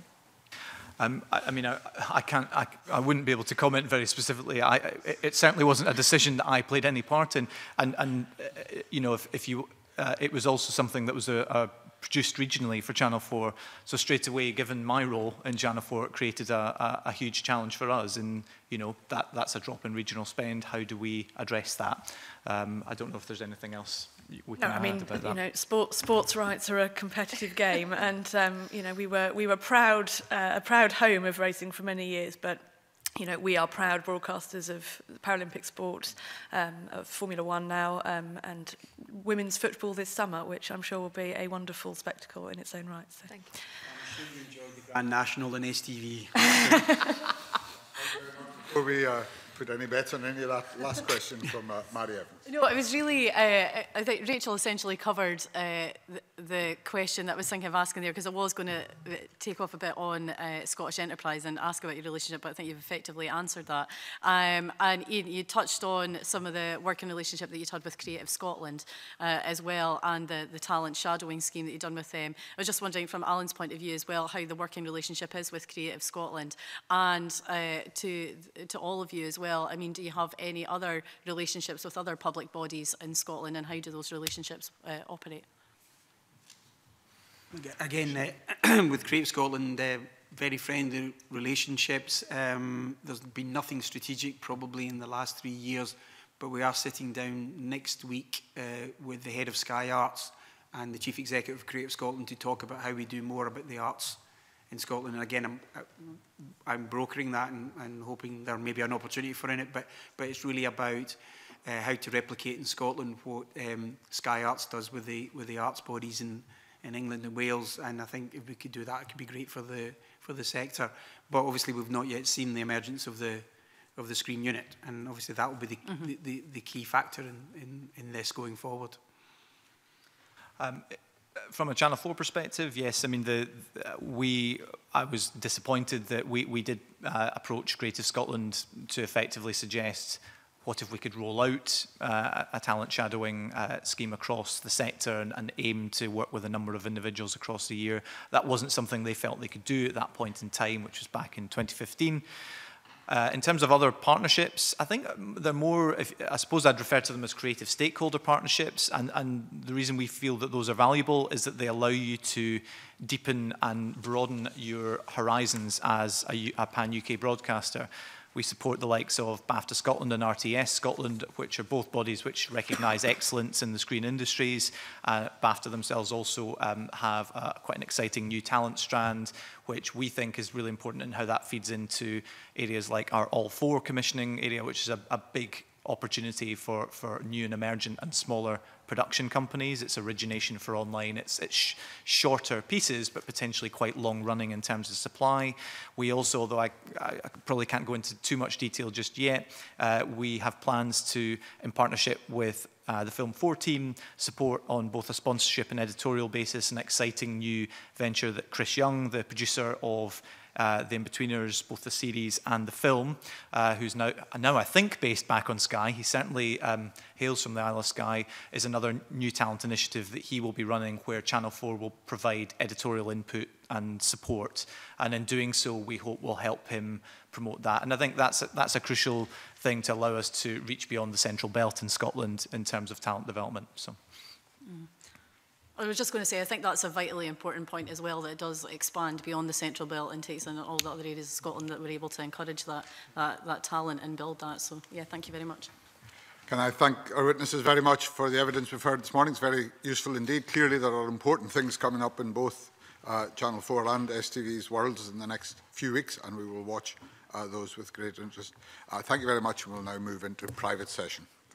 Um, I, I mean, I, I can't. I, I wouldn't be able to comment very specifically. I, it, it certainly wasn't a decision that I played any part in. And, and uh, you know, if, if you, uh, it was also something that was a, a produced regionally for Channel four. So straight away, given my role in Channel four, it created a, a, a huge challenge for us. And you know, that that's a drop in regional spend. How do we address that? Um, I don't know if there's anything else we can no, add I mean, about that. you know, sport, sports rights are a competitive game, and um, you know, we were we were proud, uh, a proud home of racing for many years, but. You know, we are proud broadcasters of Paralympic sport, um, of Formula One now, um, and women's football this summer, which I'm sure will be a wonderful spectacle in its own right. So. Thank you. enjoyed the Grand National and S T V. Before we uh, put any bets on any of that, last question from uh, Mairi Evans. No, it was really, uh, I think Rachel essentially covered uh, the, the question that I was thinking of asking there, because I was going to take off a bit on uh, Scottish Enterprise and ask about your relationship, but I think you've effectively answered that. Um, and Ian, you touched on some of the working relationship that you'd had with Creative Scotland uh, as well, and the, the talent shadowing scheme that you've done with them. I was just wondering from Alan's point of view as well, how the working relationship is with Creative Scotland, and uh, to, to all of you as well. I mean, do you have any other relationships with other public bodies in Scotland, and how do those relationships uh, operate? Again, uh, with Creative Scotland, uh, very friendly relationships. Um, there's been nothing strategic probably in the last three years, but we are sitting down next week uh, with the head of Sky Arts and the chief executive of Creative Scotland to talk about how we do more about the arts in Scotland. And again, I'm, I'm brokering that and, and hoping there may be an opportunity for in it, but, but it's really about uh, how to replicate in Scotland what um, Sky Arts does with the, with the arts bodies in, in England and Wales. And I think if we could do that, it could be great for the, for the sector. But obviously we've not yet seen the emergence of the, of the screen unit. And obviously that will be the, mm-hmm. the, the, the key factor in, in, in this going forward. Um, From a Channel four perspective, yes. I mean, the, the we. I was disappointed that we we did uh, approach Creative Scotland to effectively suggest what if we could roll out uh, a talent shadowing uh, scheme across the sector and, and aim to work with a number of individuals across the year. That wasn't something they felt they could do at that point in time, which was back in twenty fifteen. Uh, in terms of other partnerships, I think they're more, if, I suppose I'd refer to them as creative stakeholder partnerships, and, and the reason we feel that those are valuable is that they allow you to deepen and broaden your horizons as a, a pan-U K broadcaster. We support the likes of BAFTA Scotland and R T S Scotland, which are both bodies which recognise excellence in the screen industries. Uh, BAFTA themselves also um, have uh, quite an exciting new talent strand, which we think is really important in how that feeds into areas like our All four commissioning area, which is a, a big opportunity for, for new and emergent and smaller production companies. It's origination for online. It's, it's sh shorter pieces, but potentially quite long running in terms of supply. We also, although I, I probably can't go into too much detail just yet, uh, we have plans to, in partnership with Uh, the Film four team, support on both a sponsorship and editorial basis an exciting new venture that Chris Young, the producer of uh, The Inbetweeners, both the series and the film, uh, who's now, now I think based back on Sky, he certainly um, hails from the Isle of Skye, is another new talent initiative that he will be running where Channel four will provide editorial input and support, and in doing so we hope will help him promote that. And I think that's a, that's a crucial thing to allow us to reach beyond the Central Belt in Scotland in terms of talent development. So. Mm. I was just going to say, I think that's a vitally important point as well, that it does expand beyond the Central Belt and takes in all the other areas of Scotland, that we're able to encourage that, that, that talent and build that. So yeah, thank you very much. Can I thank our witnesses very much for the evidence we've heard this morning. It's very useful indeed. Clearly there are important things coming up in both uh, Channel four and S T V's worlds in the next few weeks, and we will watch uh, those with great interest. Uh, thank you very much, and we'll now move into private session.